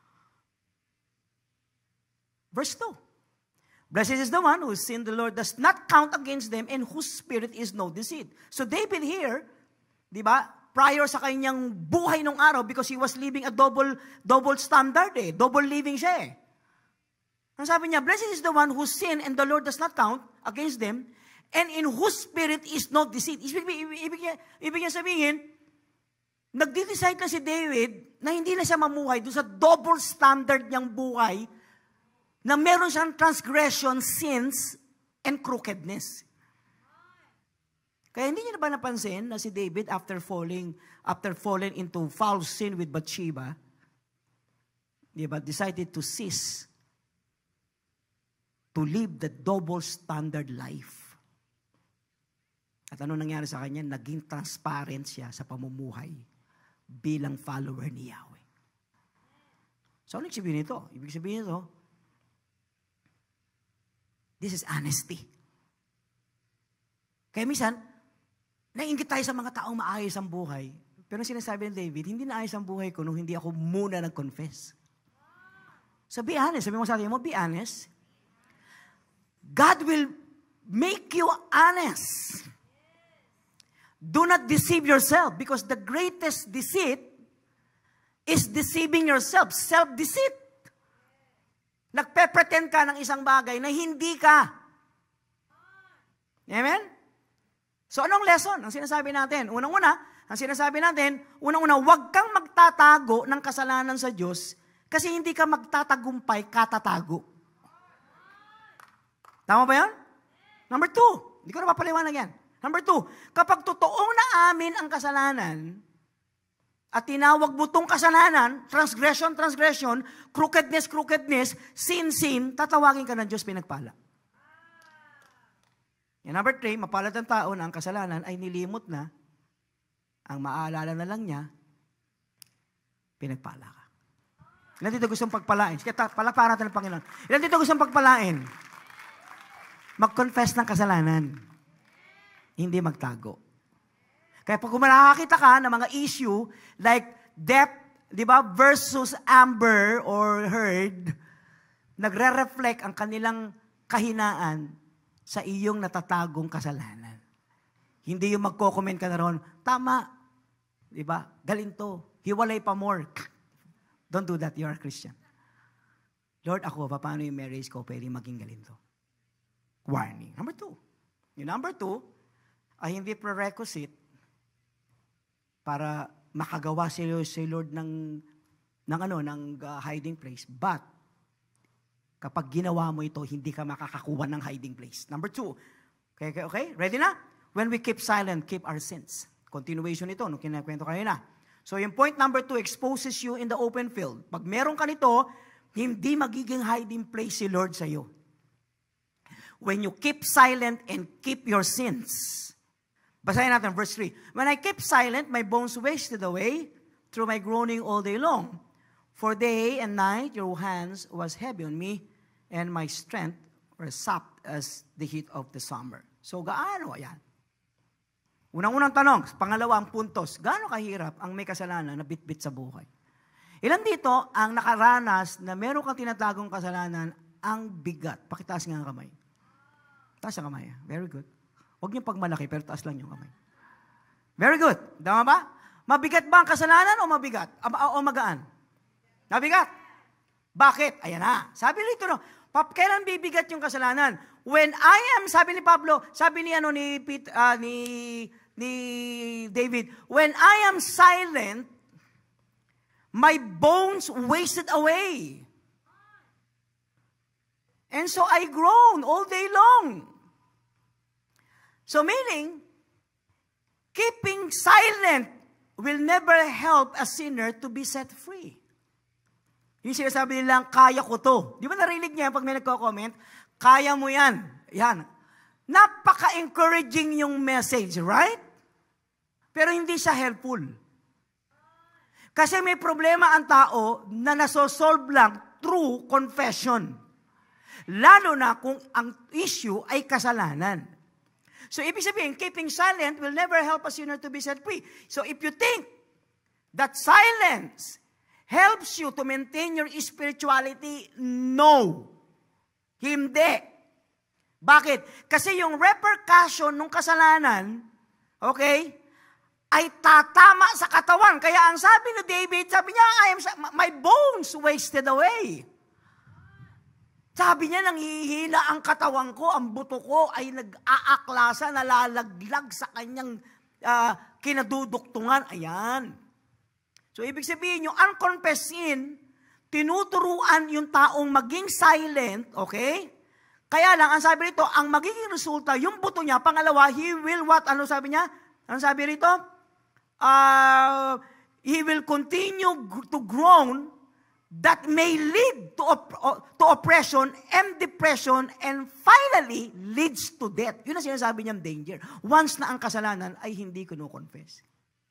Verse two. Blessed is the one whose sin the Lord does not count against them and whose spirit is no deceit. So David here, di ba, prior sa kanyang buhay nung araw because he was living a double double standard eh. Double living siya eh. Ang sabi niya, blessed is the one whose sin and the Lord does not count against them and in whose spirit is no deceit. Ibig, ibig, ibig, ibig niya sabihin, nagdi-decide na si David na hindi na siya mamuhay doon sa double standard niyang buhay na meron siyang transgression, sins, and crookedness. Kaya hindi niyo na ba napansin na si David after falling, after falling into foul sin with Bathsheba, di ba, decided to cease to live the double standard life. At ano nangyari sa kanya? Naging transparent siya sa pamumuhay bilang follower ni Yahweh. So, ano ibig sabihin nito? Ibig sabihin nito, this is honesty. Kaya minsan, naiingit tayo sa mga taong maayos ang buhay. Pero sinasabi ni David, hindi na ayos ang buhay ko nung hindi ako muna nag-confess. So be honest. Sabi mo sa atin mo, be honest. God will make you honest. Do not deceive yourself because the greatest deceit is deceiving yourself. Self-deceit. Nagpe-pretend ka ng isang bagay na hindi ka. Amen? So anong lesson? Ang sinasabi natin, unang-una, ang sinasabi natin, unang-una, huwag kang magtatago ng kasalanan sa Diyos kasi hindi ka magtatagumpay, katatago. Tama ba yan? Number two, hindi ko na papaliwanag yan. Number two, kapag totoong naamin ang kasalanan at tinawag mo itong kasalanan, transgression, transgression, crookedness, crookedness, sin, sin, tatawagin ka ng Diyos pinagpala. And number three, mapalad ang tao na ang kasalanan ay nilimot na, ang maaalala na lang niya, pinagpala ka. Ilan dito gustong pagpalain? Sige, palakpakan natin ang Panginoon. Ilan dito gustong pagpalain? Mag-confess ng kasalanan. Hindi magtago. Kaya pag nakakita ka ng mga issue like debt, di ba, versus amber or herd, nagre-reflect ang kanilang kahinaan sa iyong natatagong kasalanan. Hindi yung magko-comment ka na ron, tama, di ba, galinto, hiwalay pa more. Don't do that, you're a Christian. Lord, ako, paano yung marriage ko pwede maging galinto? Warning. Number two. Yung number two, ay hindi prerequisite para makagawa si Lord ng, ng, ano, ng uh, hiding place. But, kapag ginawa mo ito, hindi ka makakakuha ng hiding place. Number two. Okay, okay, okay? Ready na? When we keep silent, keep our sins. Continuation ito, nung kinakwento kayo na. So, yung point number two, exposes you in the open field. Pag meron ka nito, hindi magiging hiding place si Lord sa iyo. When you keep silent and keep your sins. Basahin natin, verse three. When I kept silent, my bones wasted away through my groaning all day long. For day and night, your hands was heavy on me, and my strength was sapped as the heat of the summer. So, gaano yan? Unang-unang tanong, pangalawang puntos, gaano kahirap ang may kasalanan na bit-bit sa buhay? Ilan dito ang nakaranas na meron kang tinatagong kasalanan ang bigat? Pakitaas nga ang kamay. Taas ang kamay. Very good. Huwag niyong pagmalaki, pero taas lang yung kamay. Very good. Tama ba? Mabigat ba ang kasalanan o mabigat? O magaan? Mabigat. Bakit? Ayan na. Sabi nito, no, kailan bibigat yung kasalanan? When I am, sabi ni Pablo, sabi ni, ano, ni, Pete, uh, ni, ni David, when I am silent, my bones wasted away. And so I groan all day long. So meaning, keeping silent will never help a sinner to be set free. Yung sinasabi nilang, kaya ko to. Di ba narinig niya pag may nagko-comment? Kaya mo yan. Yan. Napaka-encouraging yung message, right? Pero hindi siya helpful. Kasi may problema ang tao na nasosolve lang through confession. Lalo na kung ang issue ay kasalanan. So, ibig sabihin, keeping silent will never help a sinner to be set free. So, if you think that silence helps you to maintain your spirituality, no. Hindi. Bakit? Kasi yung repercussion ng kasalanan, okay, ay tatama sa katawan. Kaya ang sabi ni David, sabi niya, I am, my bones wasted away. Sabi niya, nanghihila ang katawan ko, ang buto ko ay nag-aaklasa, nalalaglag sa kanyang uh, kinaduduktungan. Ayan. So, ibig sabihin, yung unconfessed sin, tinuturuan yung taong maging silent, okay? Kaya lang, ang sabi rito, ang magiging resulta, yung buto niya, pangalawa, he will what? Ano sabi niya? Ano sabi rito? Uh, he will continue to groan that may lead to, op- to oppression and depression and finally leads to death. Yun ang sinasabi niyang danger. Once na ang kasalanan ay hindi kino-confess.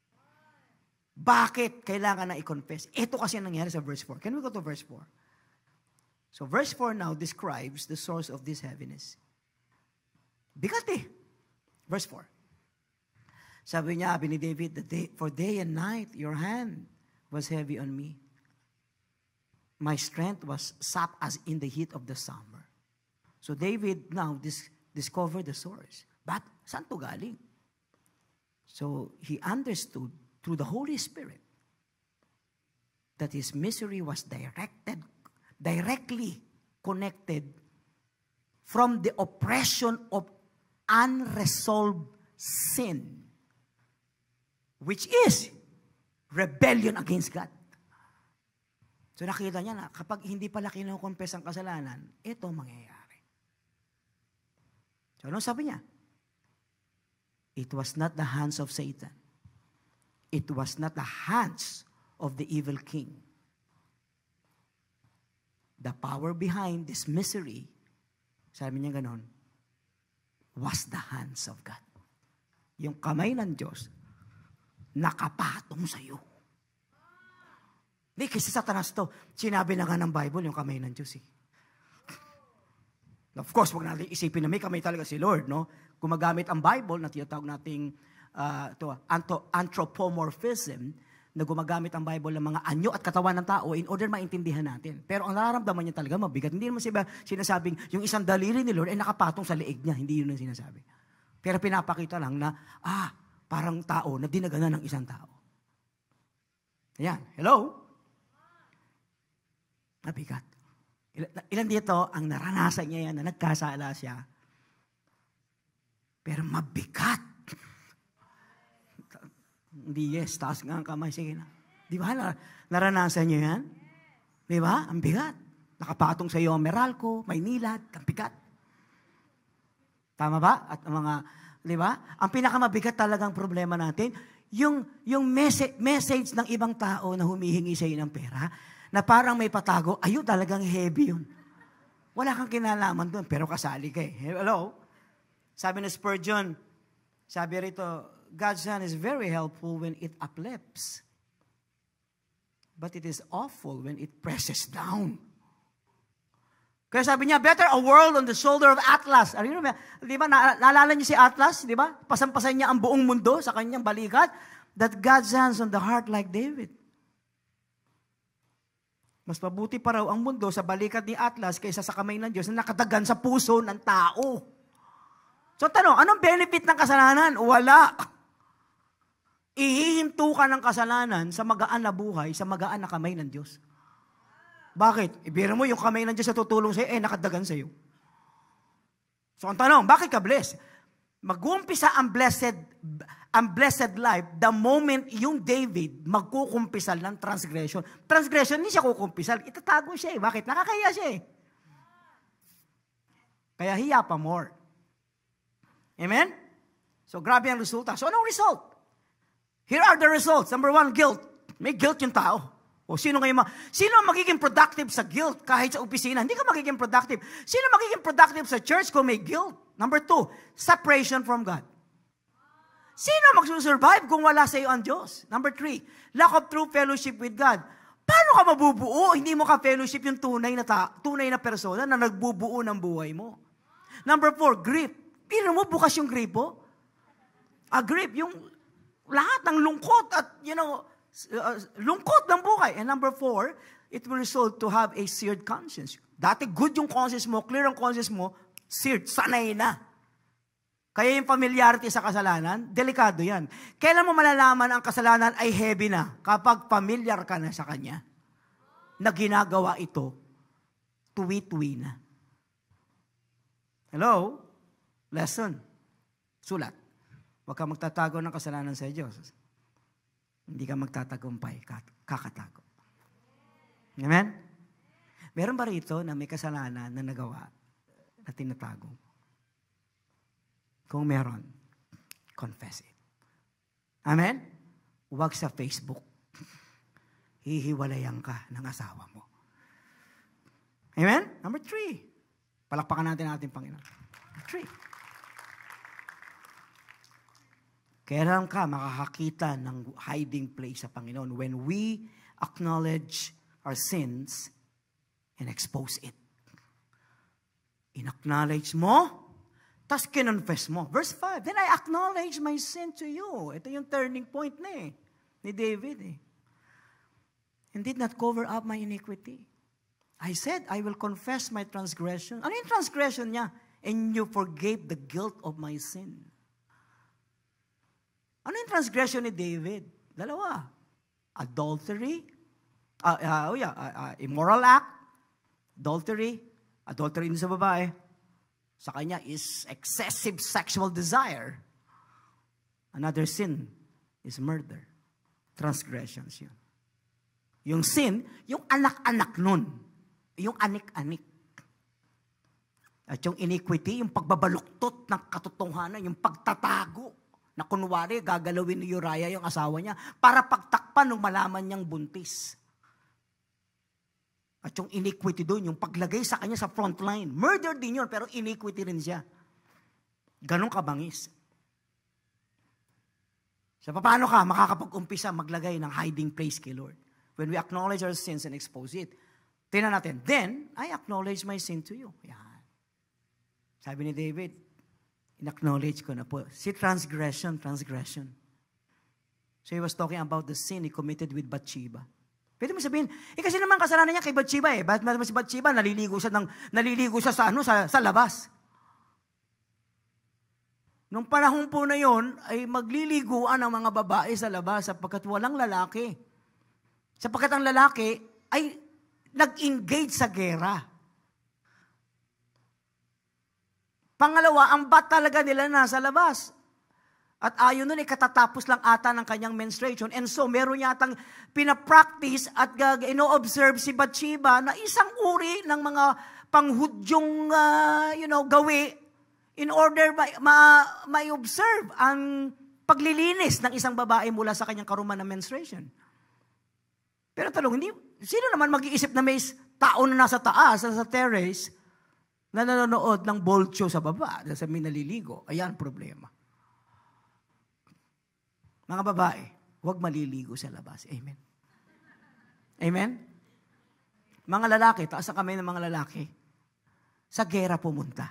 Bakit kailangan na i-confess? Ito kasi ang nangyari sa verse four. Can we go to verse four? So verse four now describes the source of this heaviness. Bigat eh. Verse four. Sabi niya, sabi ni David, the day, for day and night your hand was heavy on me. My strength was sapped as in the heat of the summer. So David now dis- discovered the source. But saan to galing? So he understood through the Holy Spirit that his misery was directed, directly connected from the oppression of unresolved sin, which is rebellion against God. So nakita niya na, kapag hindi pala kino-confess ang kasalanan, ito mangyayari. So ano sabi niya? It was not the hands of Satan. It was not the hands of the evil king. The power behind this misery, sabi niya ganon, was the hands of God. Yung kamay ng Diyos, nakapatong sa iyo. Hindi, kasi Satanas to. Sinabi na nga ng Bible, yung kamay ng Diyos eh. Of course, wag natin isipin na may kamay talaga si Lord, no? Gumagamit ang Bible na tinatawag nating uh, to, anthropomorphism, na gumagamit ang Bible ng mga anyo at katawan ng tao in order maintindihan natin. Pero ang nararamdaman niya talaga mabigat. Hindi naman siya sinasabing yung isang daliri ni Lord ay nakapatong sa leeg niya. Hindi yun ang sinasabi. Pero pinapakita lang na, ah, parang tao na dinagana ng isang tao. Ayan. Hello? Mabigat. Ilan, ilan dito ang naranasan niya yan na nagkasala siya. Pero mabigat. Hindi, yes. Taas nga ang kamay. Sige na. Di ba? Naranasan niyo yan? Di ba? Ang bigat. Nakapatong sa iyo ang Meralco, Maynilad, ang bigat. Tama ba? At ang mga, di ba? Ang pinakamabigat talagang problema natin, yung, yung message, message ng ibang tao na humihingi sa iyo ng pera, na parang may patago, ayun talagang heavy yun. Wala kang kinalaman doon, pero kasali ka eh. Hello? Sabi ni Spurgeon, sabi rito, God's hand is very helpful when it uplifts. But it is awful when it presses down. Kaya sabi niya, better a world on the shoulder of Atlas. Ano yun? Di ba? Naalala niyo si Atlas? Di ba? Pasampasan niya ang buong mundo sa kanyang balikat. That God's hands on the heart like David. Mas mabuti pa raw ang mundo sa balikat ni Atlas kaysa sa kamay ng Diyos na nakadagan sa puso ng tao. So tanong, anong benefit ng kasalanan? Wala. Ihihinto ka ng kasalanan sa magaan na buhay, sa magaan na kamay ng Diyos. Bakit? Ibiro mo yung kamay ng Diyos na tutulong sa'yo, eh nakadagan sa'yo. So ang tanong, bakit ka blessed? Mag-uumpisa ang blessed, ang blessed life the moment yung David magkukumpisal ng transgression. Transgression, hindi siya kukumpisal. Itatago siya eh. Bakit? Nakakaya siya eh. Kaya hiya pa more. Amen? So grabe ang resulta. So anong result? Here are the results. Number one, guilt. May guilt yung tao. O sino ngayon ma- sino magiging productive sa guilt kahit sa opisina? Hindi ka magiging productive. Sino magiging productive sa church kung may guilt? Number two, separation from God. Sino magsusurvive kung wala sa iyo ang Diyos? Number three, lack of true fellowship with God. Paano ka mabubuo? Hindi mo ka fellowship yung tunay na, ta- tunay na persona na nagbubuo ng buhay mo. Number four, grief. Pero mo bukas yung grief po? A grief, yung lahat ng lungkot at, you know, uh, lungkot ng buhay. And number four, it will result to have a seared conscience. Dati good yung conscience mo, clear ang conscience mo, seared, sanay na. Kaya yung familiarity sa kasalanan, delikado yan. Kailan mo malalaman ang kasalanan ay heavy na? Kapag familiar ka na sa kanya, na ginagawa ito, tuwi-tuwi na. Hello? Lesson. Sulat. Huwag ka magtatago ng kasalanan sa Diyos. hindi ka magtatagumpay, kakatago. Amen? Meron ba rito na may kasalanan na nagawa na tinatago? Kung meron, confess it. Amen? Huwag sa Facebook. Hihiwalayan ka ng asawa mo. Amen? Number three. Palakpakan natin ang ating Panginoon. Three. Kailan ka makakakita ng hiding place sa Panginoon? When we acknowledge our sins and expose it. In-acknowledge mo, tas kinonfess mo. Verse five, then I acknowledge my sin to you. Ito yung turning point na eh, ni David eh. And did not cover up my iniquity. I said, I will confess my transgression. Ano yung transgression niya? And you forgave the guilt of my sin. Ano yung transgression ni David? Dalawa. Adultery. Uh, uh, oh yeah, uh, uh, immoral act. Adultery. Adultery din sa babae. Sa kanya is excessive sexual desire. Another sin is murder. Transgressions yun. Yung sin, yung anak-anak nun. Yung anik-anik. At yung iniquity, yung pagbabaluktot ng katotohanan, yung pagtatago na kunwari gagalawin ni Uriah yung asawa niya para pagtakpan nung malaman niyang buntis. At yung iniquity doon, yung paglagay sa kanya sa front line. Murder din yun, pero iniquity rin siya. Ganon kabangis. So, paano ka makakapag-umpisa maglagay ng hiding place kay Lord? When we acknowledge our sins and expose it. Tingnan natin, then, I acknowledge my sin to you. Yan. Sabi ni David, in-acknowledge ko na po. Si transgression, transgression. So, he was talking about the sin he committed with Bathsheba. Pwede mo sabihin, eh kasi naman kasalanan niya kay Bathsheba eh. Bakit naman si Bathsheba, naliligo siya, ng, naliligo siya sa, ano, sa, sa labas. Nung panahon po na yon, ay magliliguan ang mga babae sa labas sapagkat walang lalaki. Sapagkat ang lalaki ay nag-engage sa gera. Pangalawa, ang bat talaga nila nasa labas. At ayon nun, ikatatapos lang ata ng kanyang menstruation. And so, meron yatang pinapractice at ino-observe si Bathsheba na isang uri ng mga panghudyong uh, you know, gawi in order ma-observe ma- ang paglilinis ng isang babae mula sa kanyang karuman ng menstruation. Pero talong, hindi, sino naman mag-iisip na may tao na nasa taas, nasa terrace, na nanonood ng bold show sa baba, sa may naliligo? Ayan, problema. Mga babae, huwag maliligo sa labas. Amen? Amen? Mga lalaki, taas ang kamay ng mga lalaki, sa gera pumunta.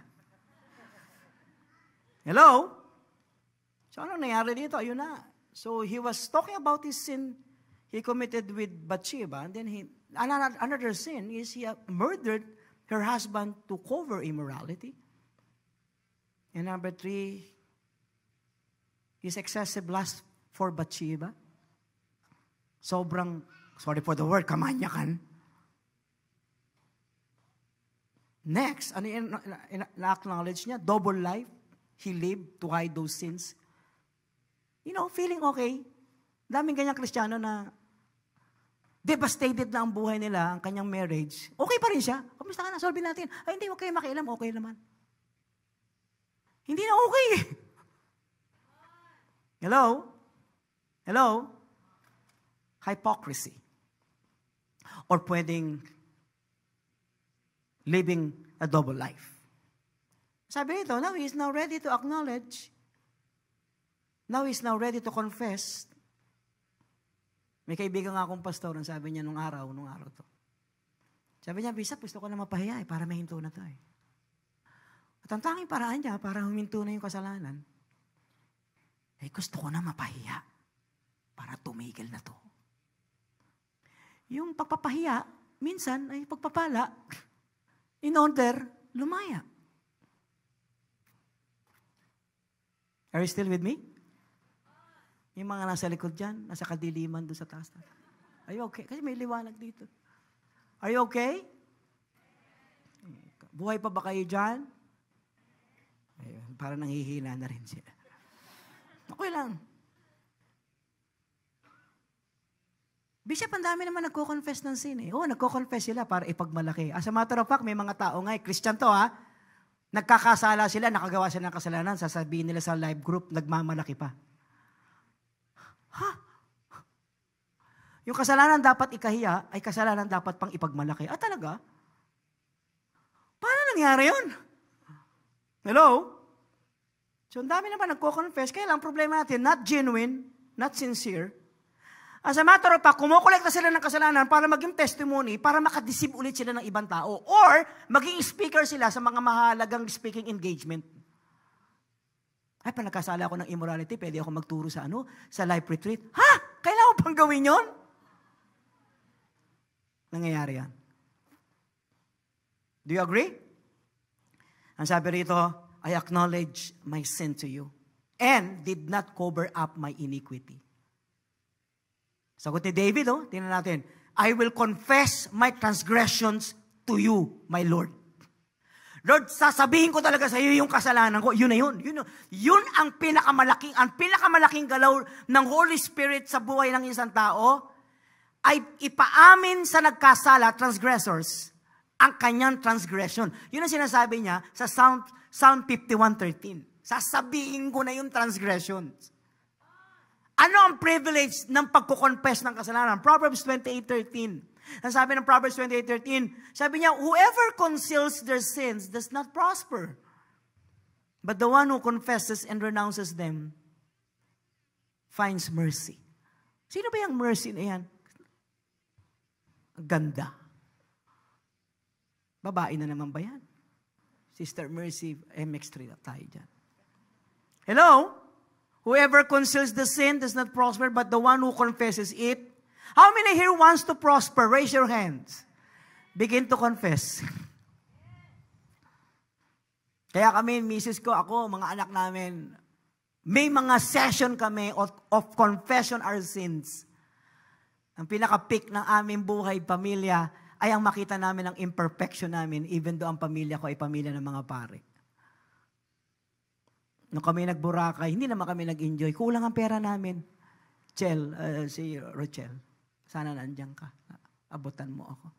Hello? So, ano nangyari dito? Ayun na. So, he was talking about his sin he committed with Bathsheba, and then he, another, another sin is he murdered her husband to cover immorality. And number three, his excessive lust for Bathsheba. Sobrang, sorry for the word, kamanyakan. Next, ano yung na-acknowledge niya? Double life. He lived to hide those sins. You know, feeling okay. Daming ganyang Kristiyano na devastated na ang buhay nila, ang kanyang marriage. Okay pa rin siya. Kamusta ka na? Solve natin. Ay, hindi, huwag kayo makialam. Okay naman. Hindi na okay. Hello? Hello? Hypocrisy. Or pwedeng living a double life. Sabi nito, now he is now ready to acknowledge. Now he is now ready to confess. May kaibigan nga akong pastor, ang sabi niya nung araw, nung araw to. Sabi niya, Bishop, gusto ko na mapahiya eh, para mahinto na to eh. At ang tanging paraan niya, para huminto na yung kasalanan, eh gusto ko na mapahiya, para tumigil na to. Yung pagpapahiya, minsan ay pagpapala, in order, lumaya. Are you still with me? Yung mga nasa likod dyan, nasa kadiliman doon sa taas. Are you okay? Kasi may liwanag dito. Are you okay? Buhay pa ba kayo dyan? Ayun, parang nanghihina na rin siya. Okay lang. Bishop, ang dami naman nagko-confess ng sin eh. Oo, nagko-confess sila para ipagmalaki. As a matter of fact, may mga tao nga eh, Christian to ha, nagkakasala sila, nakagawa sila ng kasalanan, sasabihin nila sa live group, nagmamalaki pa. Ha? Yung kasalanan dapat ikahiya, ay kasalanan dapat pang ipagmalaki. Ah, talaga? Paano nangyari yun? Hello? So, ang dami naman nagko-confess, kaya lang problema natin, not genuine, not sincere. As a matter of fact, kumukolekta sila ng kasalanan para maging testimony, para makadeceive ulit sila ng ibang tao, or maging speaker sila sa mga mahalagang speaking engagement. Ay, pag nagkasala ako ng immorality, pwede ako magturo sa ano? Sa life retreat. Ha? Kailangan pang gawin yun? Nangyayari yan. Do you agree? Ang sabi rito, I acknowledge my sin to you and did not cover up my iniquity. Sagot ni David, oh, tingnan natin, I will confess my transgressions to you, my Lord. Lord, sasabihin ko talaga sa iyo yung kasalanan ko. Yun na yun. Yun, yun ang pinakamalaking, ang pinakamalaking galaw ng Holy Spirit sa buhay ng isang tao ay ipaamin sa nagkasala, transgressors, ang kanyang transgression. Yun ang sinasabi niya sa Psalm, Psalm fifty-one thirteen. Sasabihin ko na yung transgressions. Ano ang privilege ng pagkukonfess ng kasalanan? Proverbs twenty-eight thirteen. Ang sabi ng Proverbs twenty-eight thirteen, sabi niya, whoever conceals their sins does not prosper. But the one who confesses and renounces them finds mercy. Sino ba yung mercy na yan? Ganda. Babae na naman ba yan? Sister Mercy, M X three tayo dyan. Hello? Whoever conceals the sin does not prosper, but the one who confesses it. How many here wants to prosper? Raise your hands. Begin to confess. Kaya kami, misis ko, ako, mga anak namin, may mga session kami of, of confession our sins. Ang pinaka-peak ng aming buhay, pamilya, ay ang makita namin ang imperfection namin, even though ang pamilya ko ay pamilya ng mga pare. Nung kami nagburakay, hindi naman kami nag-enjoy. Kulang ang pera namin. Chel, uh, si Rochelle, sana nandiyan ka. Abutan mo ako.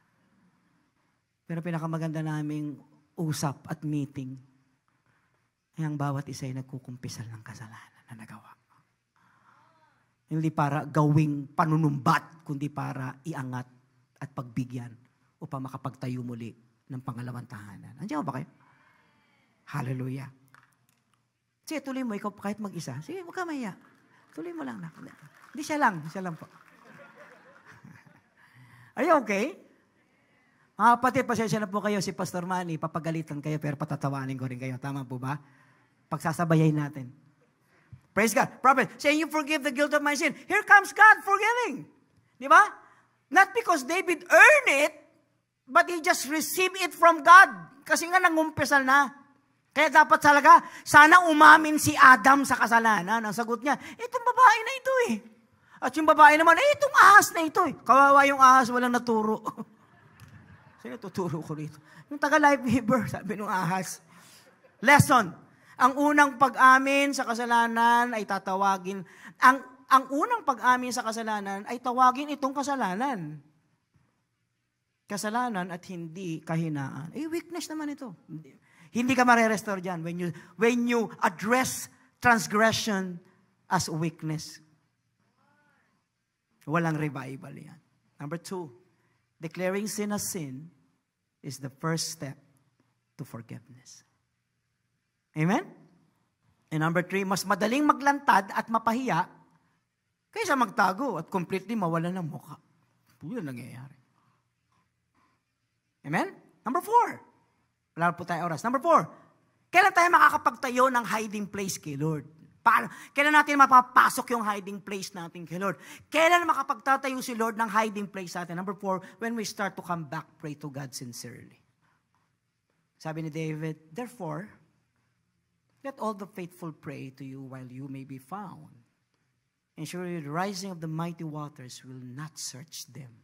Pero pinakamaganda naming usap at meeting ay ang bawat isa ay nagkukumpisal ng kasalanan na nagawa. Hindi para gawing panunumbat, kundi para iangat at pagbigyan upang makapagtayo muli ng pangalawang tahanan. Andiyan ba kayo? Hallelujah. Sige, tuloy mo, ikaw kahit mag-isa. Sige, huwag ka mahiya. Tuloy mo lang. Na. Hindi siya lang. Siya lang po. Are you okay? Mga kapatid, pasensya na po kayo si Pastor Manny. Papagalitan kayo, pero patatawanin ko rin kayo. Tama po ba? Pagsasabayayin natin. Praise God. Prophet, saying you forgive the guilt of my sin. Here comes God forgiving. Di ba? Not because David earned it, but he just received it from God. Kasi nga nangumpisal na. Kaya dapat talaga, sana umamin si Adam sa kasalanan. Ang sagot niya, itong babae na ito eh. At yung babae naman, eh, itong ahas na ito eh. Kawawa yung ahas, walang naturo. Sino tuturo ko rito? Yung taga-Lifegiver, sabi ng ahas. Lesson. Ang unang pag-amin sa kasalanan ay tatawagin, ang, ang unang pag-amin sa kasalanan ay tawagin itong kasalanan. Kasalanan at hindi kahinaan. Eh, weakness naman ito. Hindi ka marerestore dyan when you, when you address transgression as weakness. Walang revival yan. Number two, declaring sin as sin is the first step to forgiveness. Amen? And number three, mas madaling maglantad at mapahiya kaysa magtago at completely mawala ng mukha. Yun ang nangyayari. Amen? Number four, wala po tayo oras. Number four, kailan tayo makakapagtayo ng hiding place kay Lord? Paano? Kailan natin mapapasok yung hiding place natin kay Lord? Kailan makapagtatayo si Lord ng hiding place natin? Number four, when we start to come back, pray to God sincerely. Sabi ni David, therefore, let all the faithful pray to you while you may be found. And surely the rising of the mighty waters will not search them.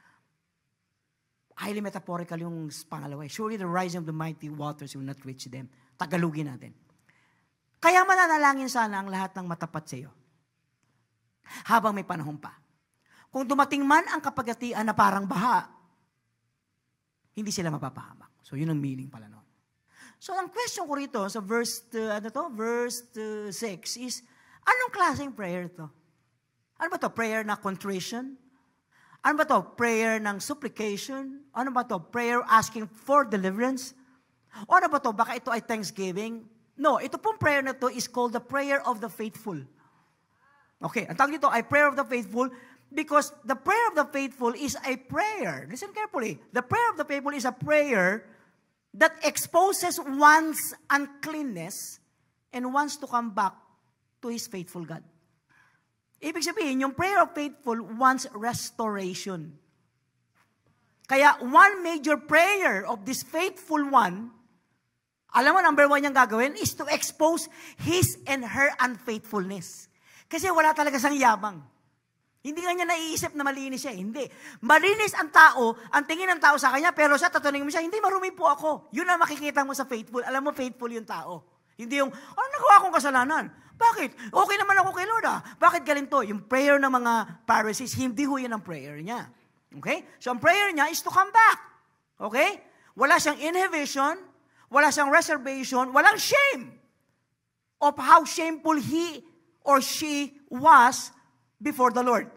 Highly metaphorical yung pangalawa. Surely the rising of the mighty waters will not reach them. Tagalogin natin. Kaya mananalangin sana ang lahat ng matapat sa iyo. Habang may panahon pa. kung dumating man ang kapagatian na parang baha, hindi sila mapapahamak. So, yun ang meaning pala noon. So, ang question ko rito sa verse, uh, ano to? Verse uh, six is, anong klaseng prayer to? Ano ba to? Prayer na contrition? Ano ba to? Prayer ng supplication? Ano ba to? Prayer asking for deliverance? O ano ba to? Baka ito ay thanksgiving? No, ito pong prayer na to is called the prayer of the faithful. Okay, ang tawag dito ay prayer of the faithful because the prayer of the faithful is a prayer. Listen carefully. The prayer of the faithful is a prayer that exposes one's uncleanness and wants to come back to His faithful God. Ibig sabihin, yung prayer of faithful wants restoration. Kaya one major prayer of this faithful one, alam mo, number one niyang gagawin is to expose his and her unfaithfulness. Kasi wala talaga siyang yabang. Hindi nga niya naiisip na malinis siya. Hindi. Malinis ang tao, ang tingin ng tao sa kanya, pero siya, tatanungin mo siya, hindi, marumi po ako. Yun ang makikita mo sa faithful. Alam mo, faithful yung tao. Hindi yung, ano nagawa akong kasalanan? Bakit? Okay naman ako kay Lord ah. Bakit ganito? Yung prayer ng mga paralyses, hindi ho yan ang prayer niya. Okay? So ang prayer niya is to come back. Okay? Wala siyang inhibition, wala siyang reservation, walang shame of how shameful he or she was before the Lord.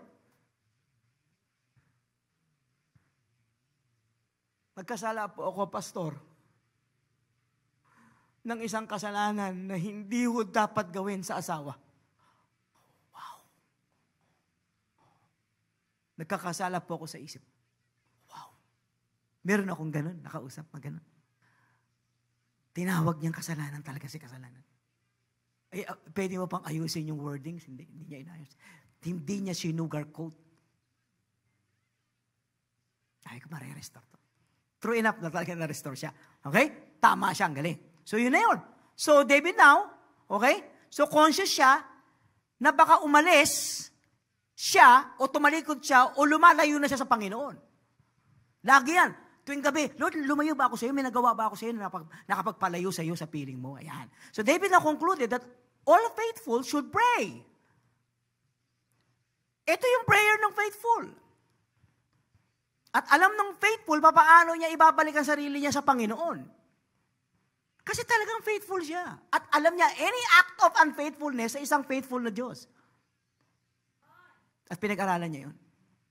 Nagkasala po ako, pastor, ng isang kasalanan na hindi ho dapat gawin sa asawa. Wow. Nagkakasala po ako sa isip. Wow. Meron akong ganun, nakausap na ganun. Tinawag niyang kasalanan talaga si kasalanan. Ay, uh, pwede mo pang ayusin yung wordings? Hindi, hindi niya inayos. Hindi niya sinugarcoat. Ay, ko marirestore to. True enough na talaga na-restore siya. Okay? Tama siya, ang galing. So, yun na yun. So, David now, okay? So, conscious siya na baka umalis siya o tumalikod siya o lumalayo na siya sa Panginoon. Lagi yan. Tuwing gabi, Lord, lumayo ba ako sa iyo? May nagawa ba ako sa iyo na nakapag, nakapagpalayo sa iyo sa piling mo? Ayan. So, David na concluded that all faithful should pray. Ito yung prayer ng faithful. At alam ng faithful, paano niya ibabalik ang sarili niya sa Panginoon. Kasi talagang faithful siya. At alam niya, any act of unfaithfulness sa isang faithful na Diyos. At pinag-aralan niya yun.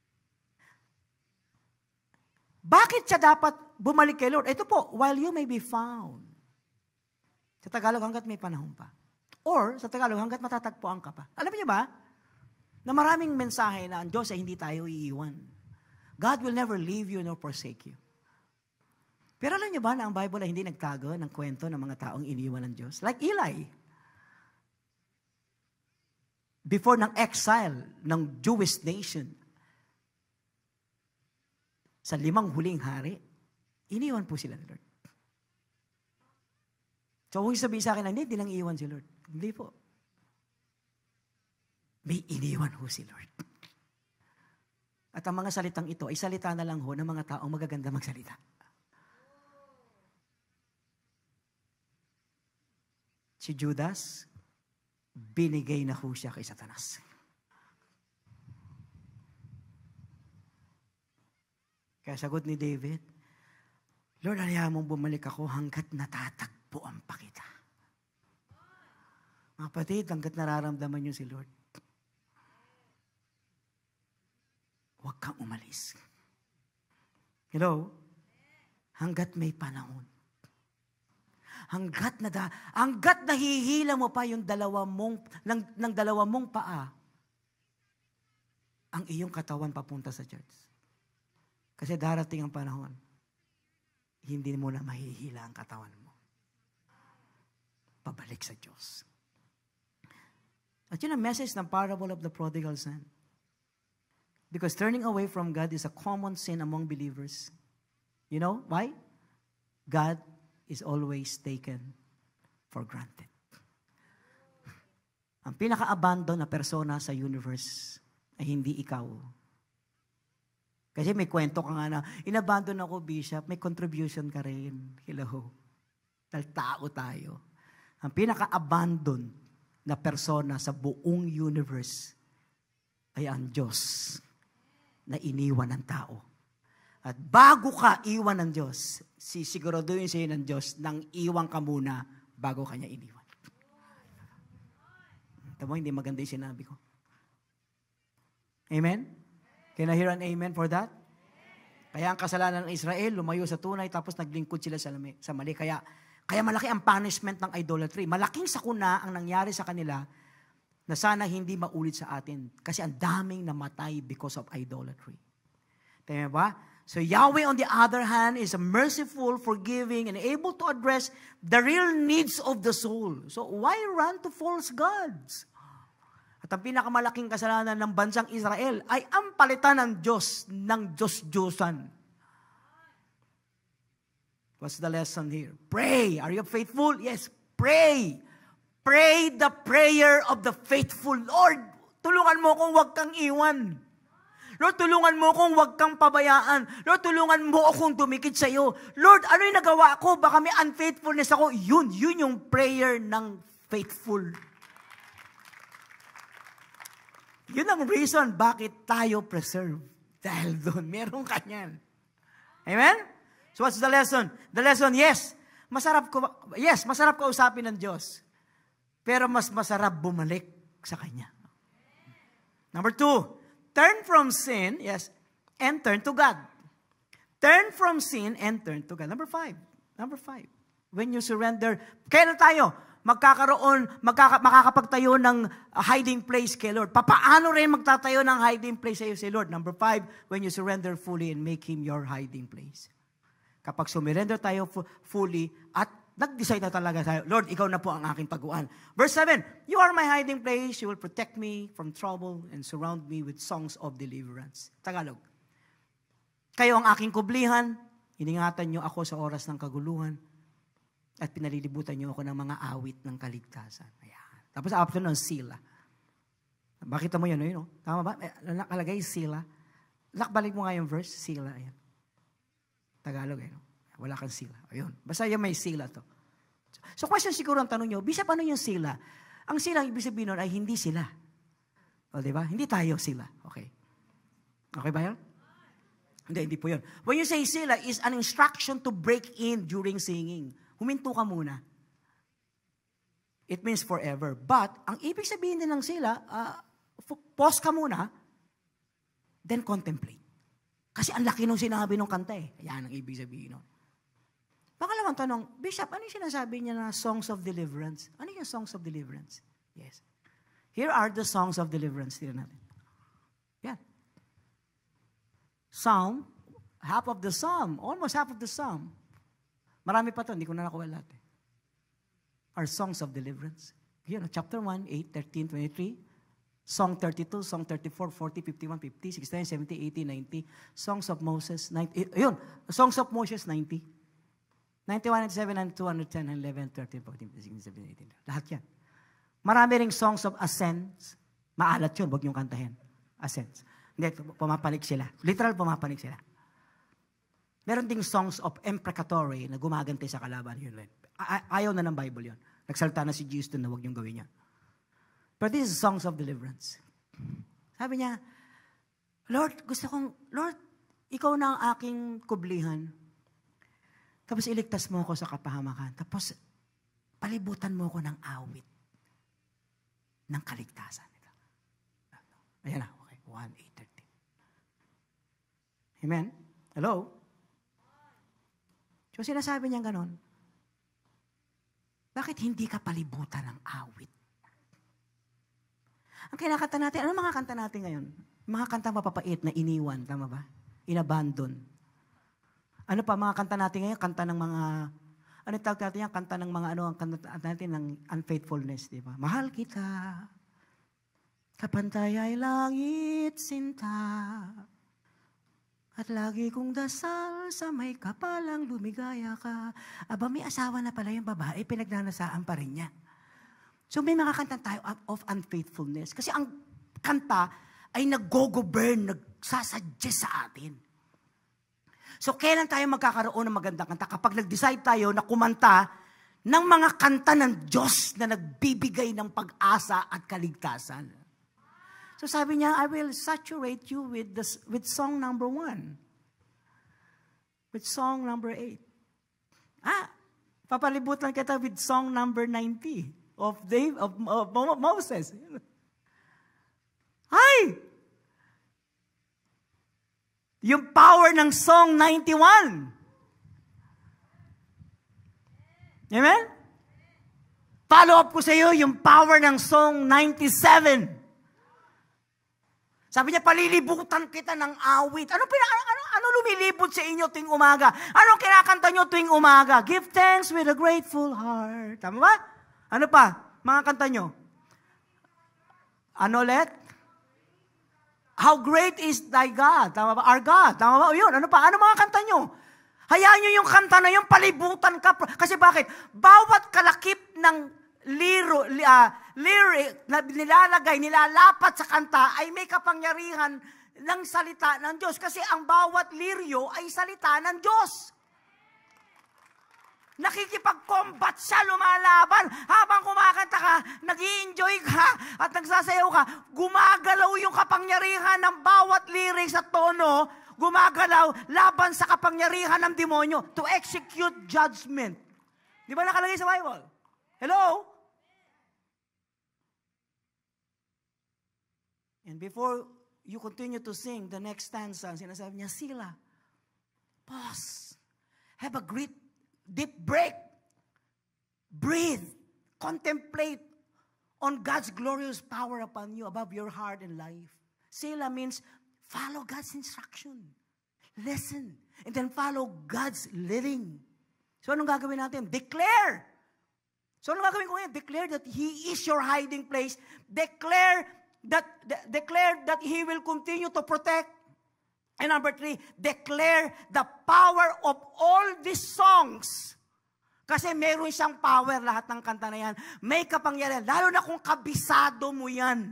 Bakit siya dapat bumalik kay Lord? Ito po, while you may be found. Sa Tagalog, hanggat may panahon pa. Or, sa Tagalog, hanggat matatagpuan ka pa. Alam niyo ba, na maraming mensahe na ang Diyos ay hindi tayo iiwan. God will never leave you nor forsake you. Pero alam niyo ba na ang Bible ay hindi nagtago ng kwento ng mga taong iniwan ng Diyos? Like Eli. Before ng exile ng Jewish nation, sa limang huling hari, iniwan po sila ni Lord. So kung sabihin sa akin, hindi, hindi lang iiwan si Lord. Hindi po. May iniwan ho si Lord. At ang mga salitang ito ay salita na lang ho ng mga taong magaganda magsalita. Si Judas, binigay na ho siya kay Satanas. Kaya sagot ni David, Lord, hayaan mong bumalik ako hanggat natatagpuan pa kita. Mga kapatid, hanggat nararamdaman niyo si Lord, huwag kang umalis. Hello? Hanggat may panahon. Hanggat na da, hanggat nahihila mo pa yung dalawa mong ng, ng dalawa mong paa ang iyong katawan papunta sa church. Kasi darating ang panahon, hindi mo na mahihila ang katawan mo. Pabalik sa Diyos. At yun ang message ng parable of the prodigal son. Because turning away from God is a common sin among believers. You know why? God is always taken for granted. Ang pinaka-abandon na persona sa universe ay hindi ikaw. Kasi may kwento ka nga na, inabandon ako, Bishop, may contribution ka rin. Hello. Dahil tao tayo. Ang pinaka-abandon na persona sa buong universe ay ang Diyos. na iniwan ng tao. At bago ka iwan ng Diyos, sisiguraduhin sa'yo ng Diyos nang iwan ka muna bago kanya iniwan. Tama, hindi maganda yung sinabi ko. Amen? Can I hear an amen for that? Kaya ang kasalanan ng Israel, lumayo sa tunay, tapos naglingkod sila sa mali. Kaya, kaya malaki ang punishment ng idolatry. Malaking sakuna ang nangyari sa kanila na sana hindi maulit sa atin. Kasi ang daming namatay because of idolatry. Tama ba? So Yahweh on the other hand is merciful, forgiving, and able to address the real needs of the soul. So why run to false gods? At ang pinakamalaking kasalanan ng bansang Israel ay ang palitan ng Diyos ng Diyos-Diyosan. What's the lesson here? Pray. Are you faithful? Yes, pray. Pray the prayer of the faithful. Lord, tulungan mo kung huwag kang iwan. Lord, tulungan mo kung huwag kang pabayaan. Lord, tulungan mo akong dumikit sa iyo. Lord, ano yung nagawa ko? Baka may unfaithfulness ako. Yun, yun yung prayer ng faithful. Yun ang reason bakit tayo preserve. Dahil doon, meron kanyan. Amen? So what's the lesson? The lesson, yes, masarap ko, yes, masarap kausapin ng Diyos. Pero mas masarap bumalik sa Kanya. Number two, turn from sin, yes, and turn to God. Turn from sin and turn to God. Number five, number five, when you surrender, kailan tayo magkakaroon, magkaka, makakapagtayo ng hiding place kay Lord? Papaano rin magtatayo ng hiding place sa iyo si Lord? Number five, when you surrender fully and make Him your hiding place. Kapag sumurrender tayo fully at nag-decide na talaga tayo, Lord, ikaw na po ang aking taguan. Verse seven, you are my hiding place, you will protect me from trouble and surround me with songs of deliverance. Tagalog. Kayo ang aking kublihan, iningatan niyo ako sa oras ng kaguluhan, at pinalilibutan niyo ako ng mga awit ng kaligtasan. Ayan. Tapos after nun, sila. Bakit mo yan, no? Tama ba? Nakalagay, sila. Lakbalik mo nga yung verse, sila. Ayan. Tagalog, eh, no? Wala kang sila. Ayun. Basta yung may sila to. So question siguro ang tanong nyo, Bishop, ano yung sila? Ang sila, ibig sabihin nun ay hindi sila. O, di ba? Hindi tayo sila. Okay. Okay ba yun? Hindi, hindi po yun. When you say sila, is an instruction to break in during singing. Huminto ka muna. It means forever. But, ang ibig sabihin din ng sila, uh, pause ka muna, then contemplate. Kasi ang laki nung sinabi nung kanta eh. Yan ang ibig sabihin nun. Pangalawang tanong, Bishop, ano yung sinasabi niya na songs of deliverance? Ano yung songs of deliverance? Yes. Here are the songs of deliverance. Tira natin. Yan. Psalm, half of the psalm, almost half of the psalm. Marami pa to, hindi ko na nakuha lahat. Eh. Are songs of deliverance. Yun, chapter one, eight, thirteen, twenty-three, Song thirty-two, Song thirty-four, forty, fifty-one, fifty, sixty-nine, seventy, eighty, ninety, Songs of Moses, ninety, yun, Songs of Moses, ninety. ninety-one, ninety-seven, ninety-two, one ten, eleven, thirteen, fourteen, fifteen, sixteen, seventeen, eighteen. Lahat yan. Marami ring songs of ascents. Maalat yun, huwag niyong kantahin. Ascents. Hindi, pumapanig sila. Literal, pumapanig sila. Meron ding songs of imprecatory na gumagante sa kalaban. Yun rin. Ay- ayaw na ng Bible yun. Nagsalta na si Jesus na huwag niyong gawin yan. But this is songs of deliverance. Sabi niya, Lord, gusto kong, Lord, ikaw na ang aking kublihan. Tapos iligtas mo ako sa kapahamakan. Tapos palibutan mo ako ng awit ng kaligtasan. Ayan na. Okay. one, eight, thirteen. Amen? Hello? So sinasabi niya ganon, bakit hindi ka palibutan ng awit? Ang kinakanta natin, ano mga kanta natin ngayon? Mga kanta mapapait na iniwan, tama ba? Inabandon. Ano pa mga kanta natin ngayon? Kanta ng mga, ano tawag natin yan? Kanta ng mga, ano, ang kanta natin ng unfaithfulness, di ba? Mahal kita, kapantay ay langit sinta, at lagi kong dasal sa may kapalang lumigaya ka. Aba, may asawa na pala yung babae, pinagnanasaan pa rin niya. So may mga kanta tayo of unfaithfulness. Kasi ang kanta ay nag-go-govern, nagsasuggest sa atin. So kailan tayo magkakaroon ng magandang kanta? Kapag nag-decide tayo na kumanta ng mga kanta ng Diyos na nagbibigay ng pag-asa at kaligtasan. So sabi niya, I will saturate you with, the, with song number one. With song number eight. Ah, papalibutan kita with song number ninety of Dave, of, of Moses. Ay! Yung power ng song ninety-one. Amen? Follow up ko sa iyo yung power ng song ninety-seven. Sabi niya, palilibutan kita ng awit. Ano, pina, ano, ano, ano lumilibot sa inyo tuwing umaga? Anong kinakanta nyo tuwing umaga? Give thanks with a grateful heart. Tama ba? Ano pa? Mga kanta nyo? Ano ulit? How great is thy God? Tama ba? Our God. Tama ba? O yun. Ano pa? Ano mga kanta nyo? Hayaan nyo yung kanta na yung palibutan ka. Kasi bakit? Bawat kalakip ng liro, uh, lyric na nilalagay, nilalapat sa kanta ay may kapangyarihan ng salita ng Diyos. Kasi ang bawat liryo ay salita ng Diyos. Nakikipag-combat siya, lumalaban. Habang kumakanta ka, nag-i-enjoy ka, at nagsasayaw ka, gumagalaw yung kapangyarihan ng bawat lyrics at tono, gumagalaw laban sa kapangyarihan ng demonyo to execute judgment. Di ba nakalagay sa Bible? Hello? And before you continue to sing the next stanza, sinasabi niya, Sila, pause. Have a great deep break. Breathe. Contemplate on God's glorious power upon you above your heart and life. Sila means follow God's instruction. Listen. And then follow God's leading. So anong gagawin natin? Declare. So anong gagawin ko ngayon? Declare that He is your hiding place. Declare that, de- declare that He will continue to protect. And number three, declare the power of all these songs. Kasi meron siyang power, lahat ng kanta na yan. May kapangyarihan. Lalo na kung kabisado mo yan.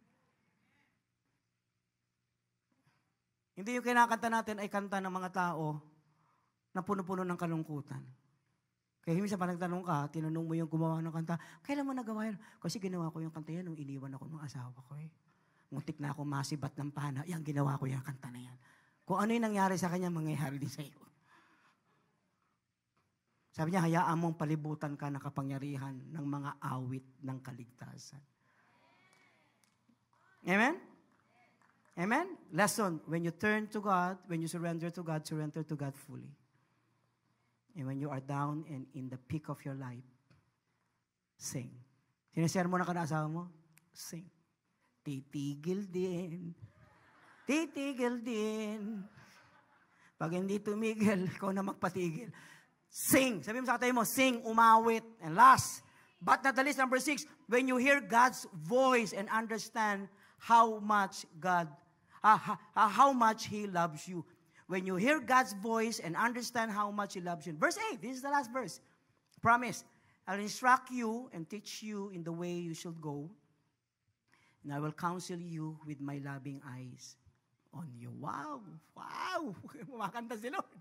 Hindi yung kinakanta natin ay kanta ng mga tao na puno-puno ng kalungkutan. Kaya minsan pa nagtanong ka, tinanong mo yung gumawa ng kanta, kailan mo nagawa yan? Kasi ginawa ko yung kanta yan nung iniwan ako ng asawa ko eh. Muntik na ako masibat ng pana, yan ginawa ko yung kanta na yan. Kung ano yung nangyari sa kanya, mangyayari din sa iyo. Sabi niya, hayaan mong palibutan ka ng kapangyarihan ng mga awit ng kaligtasan. Amen? Amen? Lesson, when you turn to God, when you surrender to God, surrender to God fully. And when you are down and in the peak of your life, sing. Sinishare mo na ka na asawa mo? Sing. Titigil din. Titigil din. Pag hindi tumigil, ikaw na magpatigil. Sing. Sabi mo sa katayo mo, sing, umawit. And last, but not the least, number six, when you hear God's voice and understand how much God, uh, how much He loves you. When you hear God's voice and understand how much He loves you. Verse eight, this is the last verse. Promise, I'll instruct you and teach you in the way you should go. And I will counsel you with my loving eyes on you. Wow! Wow! Kumakanta si Lord.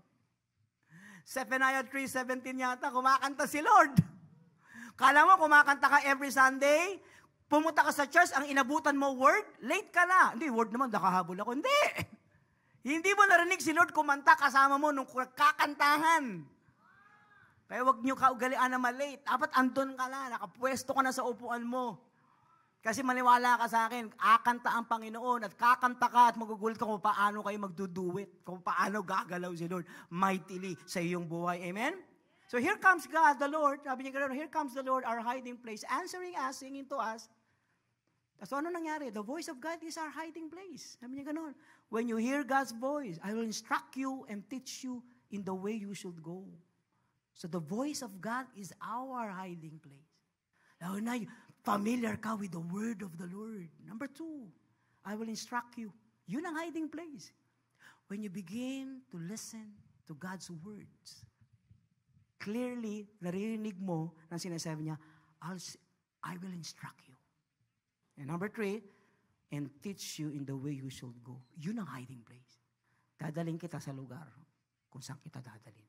Zephaniah three seventeen yata, kumakanta si Lord. Kala mo, kumakanta ka every Sunday, pumunta ka sa church, ang inabutan mo word, late ka na. Hindi, word naman, nakahabol ako. Hindi! Hindi mo narinig si Lord kumanta kasama mo nung kakantahan. Kaya huwag niyo kaugalian na malate. Dapat andun ka na, nakapwesto ka na sa upuan mo. Kasi maniwala ka sa akin, akanta ang Panginoon at kakanta ka at magugulat ka kung paano kayo magduduwit, kung paano gagalaw si Lord mightily sa iyong buhay. Amen? So here comes God, the Lord. Sabi niya gano'n, here comes the Lord, our hiding place, answering us, singing to us. So ano nangyari? The voice of God is our hiding place. Sabi niya gano'n, when you hear God's voice, I will instruct you and teach you in the way you should go. So the voice of God is our hiding place. Now, na familiar ka with the word of the Lord. Number two, I will instruct you. Yun ang hiding place. When you begin to listen to God's words, clearly, naririnig mo na sinasabi niya, I'll, I will instruct you. And number three, and teach you in the way you should go. Yun ang hiding place. Dadaling kita sa lugar kung saan kita dadalhin.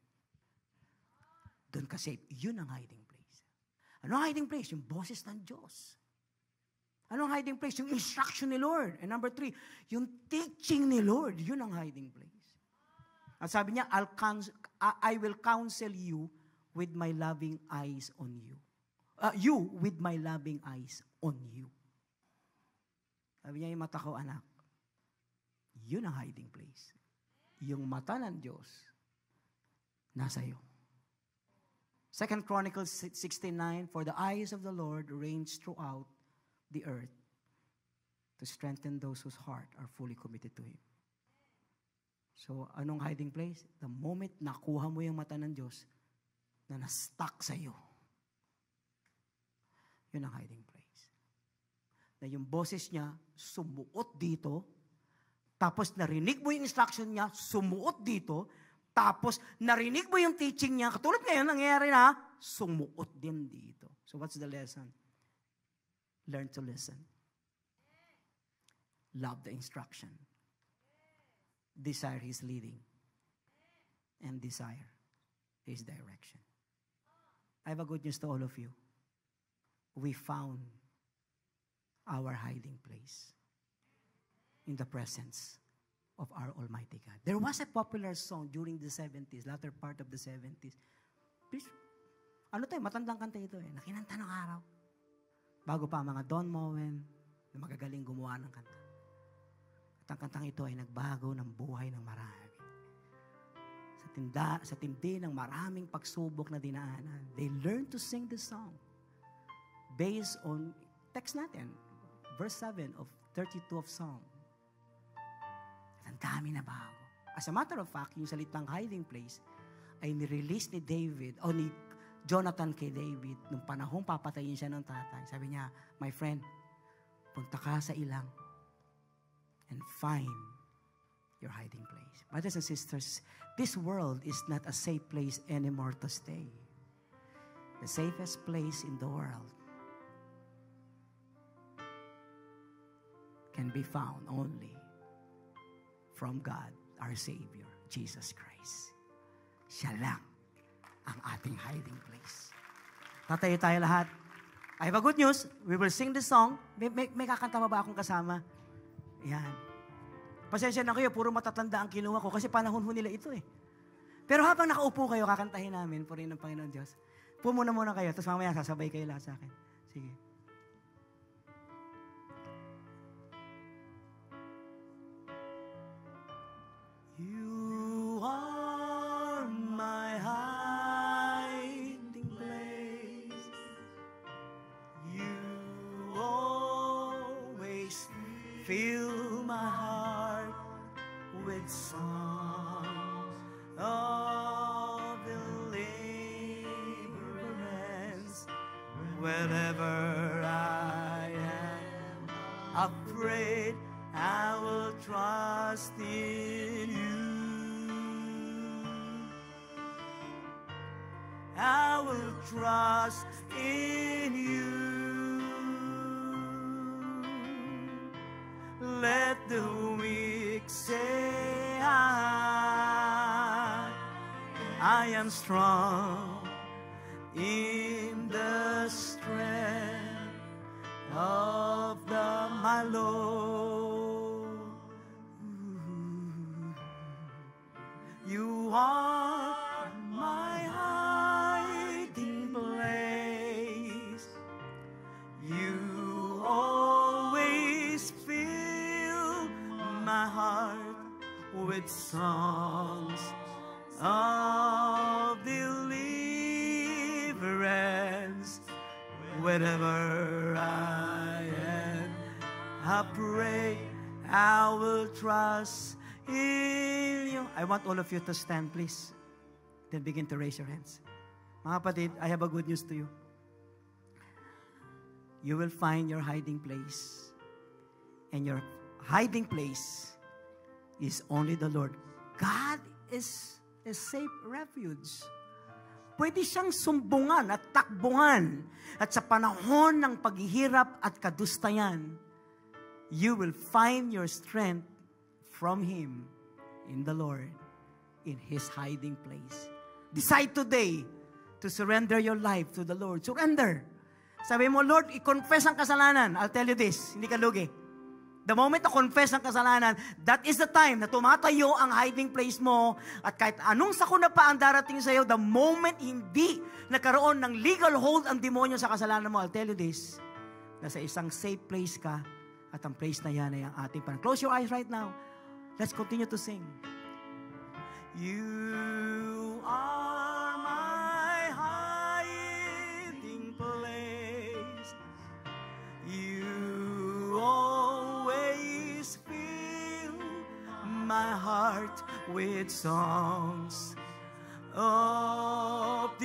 Doon ka safe. Yun ang hiding place. Ano ang hiding place? Yung boses ng Diyos. Anong hiding place? Yung instruction ni Lord. And number three, yung teaching ni Lord. Yun ang hiding place. At sabi niya, I'll counsel, I will counsel you with my loving eyes on you. Uh, you with my loving eyes on you. Sabi niya, yung mata ko, anak, yun ang hiding place. Yung mata ng Diyos, nasa iyo. Second Chronicles sixteen nine, for the eyes of the Lord range throughout the earth to strengthen those whose heart are fully committed to Him. So, anong hiding place? The moment nakuha mo yung mata ng Diyos na na-stuck sa iyo, yun ang hiding place. Na yung boses niya, sumuot dito, tapos narinig mo yung instruction niya, sumuot dito, tapos narinig mo yung teaching niya, katulad ngayon, nangyayari na, sumuot din dito. So what's the lesson? Learn to listen. Love the instruction. Desire His leading. And desire His direction. I have a good news to all of you. We found our hiding place in the presence of our Almighty God. There was a popular song during the seventies, latter part of the seventies. Please, ano tayo, matandang kanta ito eh. Nakinanta ng araw. Bago pa ang mga Don Moen, na magagaling gumawa ng kanta. At ang kantang ito ay nagbago ng buhay ng marami. Sa, tinda, sa tindi ng maraming pagsubok na dinaanan, they learned to sing this song based on, text natin, verse seven of thirty-two of Psalm. Ang dami na bago. As a matter of fact, yung salitang hiding place ay nirelease ni David o ni Jonathan kay David nung panahong papatayin siya ng tatay. Sabi niya, my friend, punta ka sa ilang and find your hiding place. Brothers and sisters, this world is not a safe place anymore to stay. The safest place in the world can be found only from God, our Savior, Jesus Christ. Siya lang ang ating hiding place. Tatayo tayo lahat. I have a good news. We will sing this song. May, may, may kakanta pa ba akong kasama? Yan. Pasensya na kayo, puro matatanda ang kinuha ko kasi panahon ho nila ito eh. Pero habang nakaupo kayo, kakantahin namin po rin ng Panginoon Diyos. Pumuna muna kayo, tapos mamaya sasabay kayo lahat sa akin. Sige. You are my hiding place. You always fill my heart with songs of deliverance. Whenever I am afraid, I will trust in you. I will trust in you. Let the weak say I, I am strong in the strength of the my Lord. You are my hiding place. You always fill my heart with songs of deliverance. Wherever I am, I pray I will trust in you. I want all of you to stand, please. Then begin to raise your hands. Mga kapatid, I have a good news to you. You will find your hiding place. And your hiding place is only the Lord. God is a safe refuge. Pwede siyang sumbungan at takbuhan. At sa panahon ng paghihirap at kadustayan, you will find your strength from Him in the Lord, in His hiding place. Decide today to surrender your life to the Lord. Surrender. Sabi mo, Lord, i-confess ang kasalanan. I'll tell you this, hindi ka lugi. The moment na confess ang kasalanan, that is the time na tumatayo ang hiding place mo at kahit anong sakuna pa ang darating sa iyo, the moment hindi nagkaroon ng legal hold ang demonyo sa kasalanan mo, I'll tell you this, nasa isang safe place ka at ang place na yan ay ang ating pan. Close your eyes right now. Let's continue to sing. You are my hiding place. You always fill my heart with songs of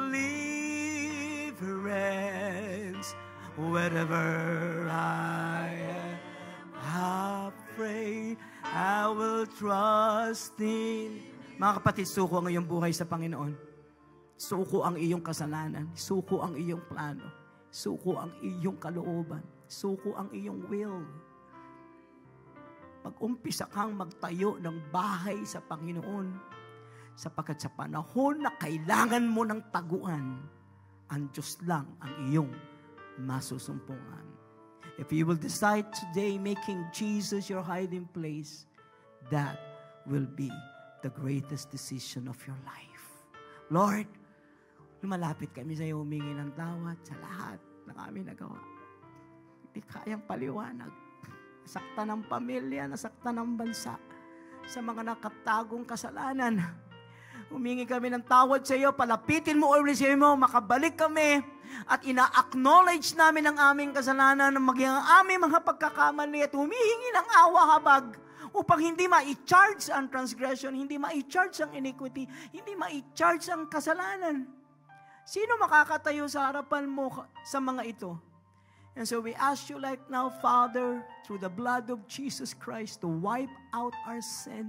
deliverance. Wherever I am afraid, I will trust in. Mga kapatid, suko ang iyong buhay sa Panginoon. Suko ang iyong kasalanan. Suko ang iyong plano. Suko ang iyong kalooban. Suko ang iyong will. Mag-umpisa kang magtayo ng bahay sa Panginoon. Sapagkat sa panahon na kailangan mo ng taguan, ang Diyos lang ang iyong masusumpungan. If you will decide today making Jesus your hiding place, that will be the greatest decision of your life. Lord, lumalapit kami sa iyo, humingi ng tawad sa lahat ng aming nagawa. Hindi kayang paliwanag. Nasaktan ng pamilya, nasaktan ng bansa, sa mga nakatagong kasalanan. Humingi kami ng tawad sa iyo, palapitin mo ulit sa iyo mo, makabalik kami, at ina-acknowledge namin ang aming kasalanan, maging ang aming mga pagkakamali, at humihingi ng awa habag, upang hindi ma-i-charge ang transgression, hindi ma-i-charge ang iniquity, hindi ma-i-charge ang kasalanan. Sino makakatayo sa harapan mo sa mga ito? And so we ask you right now, Father, through the blood of Jesus Christ, to wipe out our sin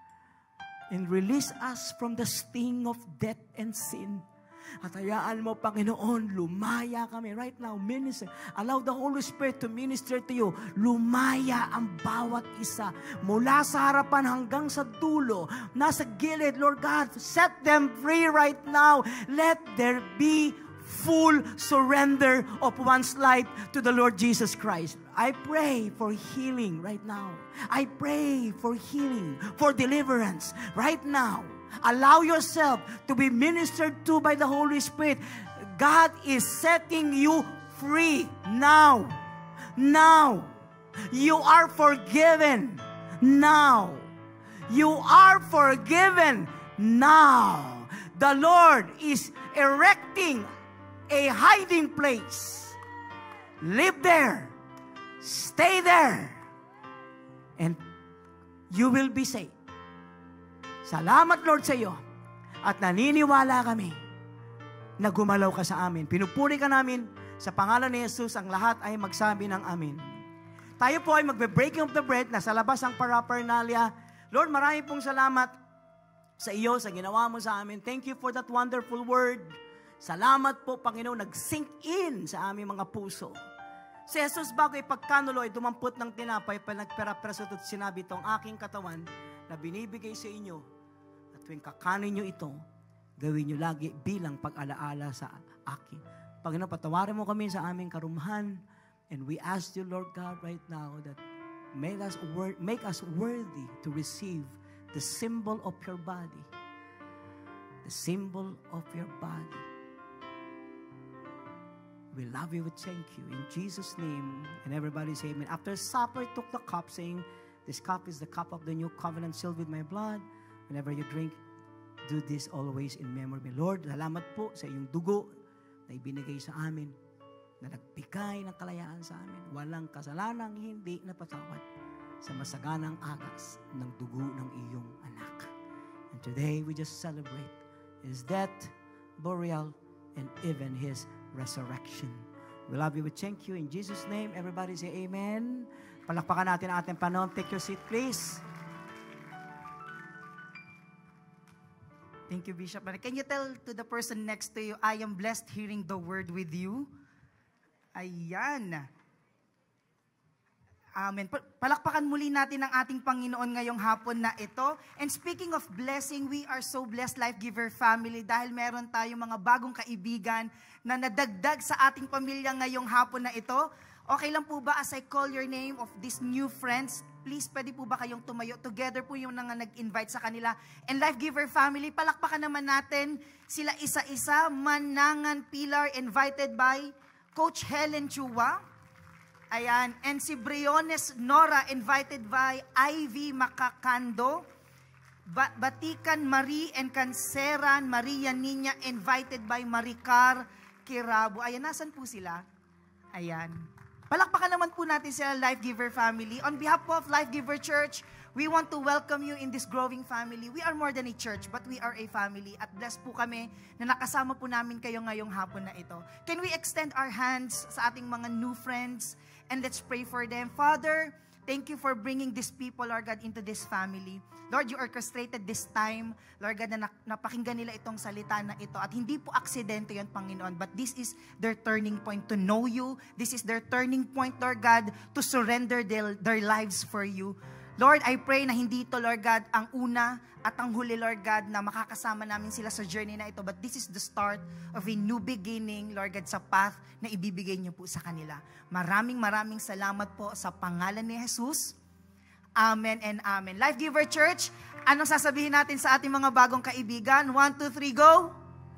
and release us from the sting of death and sin. At hayaan mo, Panginoon, lumaya kami. Right now, minister. Allow the Holy Spirit to minister to you. Lumaya ang bawat isa. Mula sa harapan hanggang sa dulo. Nasa gilid, Lord God, set them free right now. Let there be full surrender of one's life to the Lord Jesus Christ. I pray for healing right now. I pray for healing, for deliverance right now. Allow yourself to be ministered to by the Holy Spirit. God is setting you free now. Now. You are forgiven. Now. You are forgiven. Now. The Lord is erecting a hiding place. Live there. Stay there. And you will be saved. Salamat, Lord, sa iyo. At naniniwala kami na gumalaw ka sa amin. Pinupuri ka namin sa pangalan ni Jesus, ang lahat ay magsabi ng amin. Tayo po ay magbe-breaking of the bread, nasa labas ang paraphernalia. Lord, marami pong salamat sa iyo, sa ginawa mo sa amin. Thank you for that wonderful word. Salamat po, Panginoon, nag-sink in sa aming mga puso. Si Jesus bago ipagkanulo ay dumampot ng tinapay pa nagpera-preso at sinabi itong aking katawan na binibigay sa inyo. At tuwing kakanin nyo ito, gawin nyo lagi bilang pag-alaala sa akin. Panginoon, patawarin mo kami sa aming karumahan. And we ask you, Lord God, right now that make us, wor- make us worthy to receive the symbol of your body. The symbol of your body. We love you, we thank you. In Jesus' name, and everybody say amen. After supper, he took the cup, saying, this cup is the cup of the new covenant sealed with my blood. Whenever you drink, do this always in memory of me. Lord, salamat po sa iyong dugo na ibinigay sa amin, na nagbigay ng kalayaan sa amin. Walang kasalanang hindi napatawad sa masaganang agas ng dugo ng iyong anak. And today, we just celebrate his death, burial, and even his resurrection. We love you. We thank you. In Jesus' name, everybody say amen. Palakpakan natin ang ating panahon. Take your seat, please. Thank you, Bishop. Can you tell to the person next to you, I am blessed hearing the word with you? Ayan. Amen. Pa- Palakpakan muli natin ang ating Panginoon ngayong hapon na ito. And speaking of blessing, we are so blessed, Lifegiver family, dahil meron tayong mga bagong kaibigan na nadagdag sa ating pamilya ngayong hapon na ito. Okay lang po ba as I call your name of these new friends? Please, pwede po ba kayong tumayo? Together po yung nang nag-invite sa kanila. And Lifegiver family, palakpakan naman natin sila isa-isa. Manangan Pilar, invited by Coach Helen Chua. Ayan. And si Briones Nora, invited by Ivy Makakando. Ba- Batikan Marie and Canceran Maria Niña, invited by Maricar Kirabo. Ayan, nasan po sila? Ayan. Palakpakan naman po natin sila, Lifegiver family. On behalf of Lifegiver Church, we want to welcome you in this growing family. We are more than a church, but we are a family. At blessed po kami na nakasama po namin kayo ngayong hapon na ito. Can we extend our hands sa ating mga new friends? And let's pray for them. Father, thank you for bringing these people, Lord God, into this family. Lord, you orchestrated this time, Lord God, na napakinggan nila itong salita na ito. At hindi po aksidente yun, Panginoon, but this is their turning point to know you. This is their turning point, Lord God, to surrender their, their lives for you. Lord, I pray na hindi ito, Lord God, ang una at ang huli, Lord God, na makakasama namin sila sa journey na ito. But this is the start of a new beginning, Lord God, sa path na ibibigay niyo po sa kanila. Maraming maraming salamat po sa pangalan ni Jesus. Amen and amen. Lifegiver Church, anong sasabihin natin sa ating mga bagong kaibigan? One, two, three, go!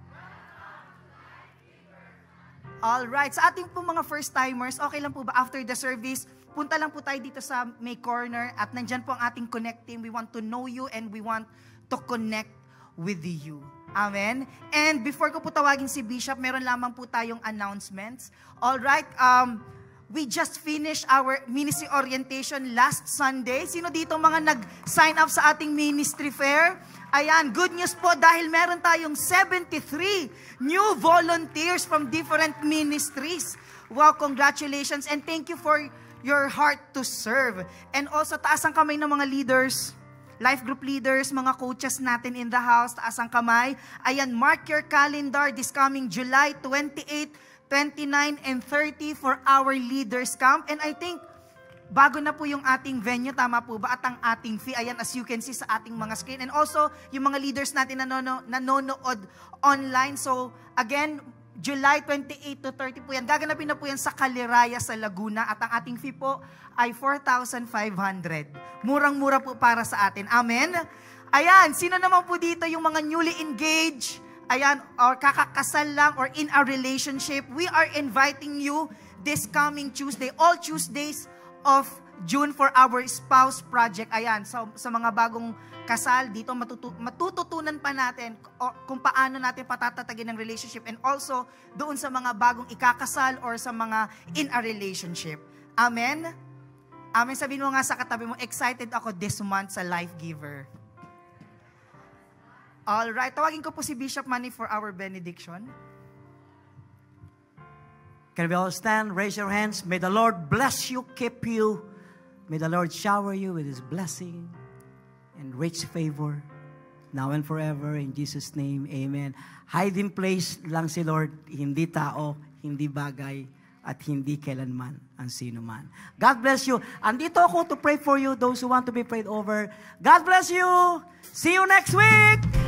Alright, sa ating po mga first-timers, okay lang po ba after the service, punta lang po tayo dito sa may corner at nandyan po ang ating connect team. We want to know you and we want to connect with you. Amen? And before ko po tawagin si Bishop, meron lamang po tayong announcements. Alright, um, we just finished our ministry orientation last Sunday. Sino dito mga nag-sign up sa ating ministry fair? Ayan, good news po dahil meron tayong seventy-three new volunteers from different ministries. Wow, congratulations and thank you for your heart to serve. And also, taas ang kamay ng mga leaders, life group leaders, mga coaches natin in the house, taas ang kamay. Ayan, mark your calendar this coming July twenty-eighth, twenty-ninth, and thirtieth for our leaders camp. And I think, bago na po yung ating venue, tama po ba? At ang ating fee, ayan, as you can see sa ating mga screen. And also, yung mga leaders natin nanono, nanonood online. So, again, July twenty-eighth to thirtieth po yan. Gaganapin na po yan sa Caliraya sa Laguna. At ang ating fee po ay four thousand five hundred. Murang-mura po para sa atin. Amen? Ayan, sino naman po dito yung mga newly engaged, ayan, or kakakasal lang, or in a relationship? We are inviting you this coming Tuesday, all Tuesdays of June for our spouse project. Ayan, so, sa mga bagong kasal, dito matutu- matututunan pa natin o, kung paano natin patatatagin ng relationship, and also doon sa mga bagong ikakasal or sa mga in a relationship. Amen? Amen. Sabihin mo nga sa katabi mo, excited ako this month sa Lifegiver. Alright, tawagin ko po si Bishop Manny for our benediction. Can we all stand? Raise your hands. May the Lord bless you, keep you. May the Lord shower you with His blessing and rich favor, now and forever. In Jesus' name, amen. Hiding place lang si Lord, hindi tao, hindi bagay, at hindi kailanman ang sino man. God bless you. Andito ako to pray for you, those who want to be prayed over. God bless you. See you next week.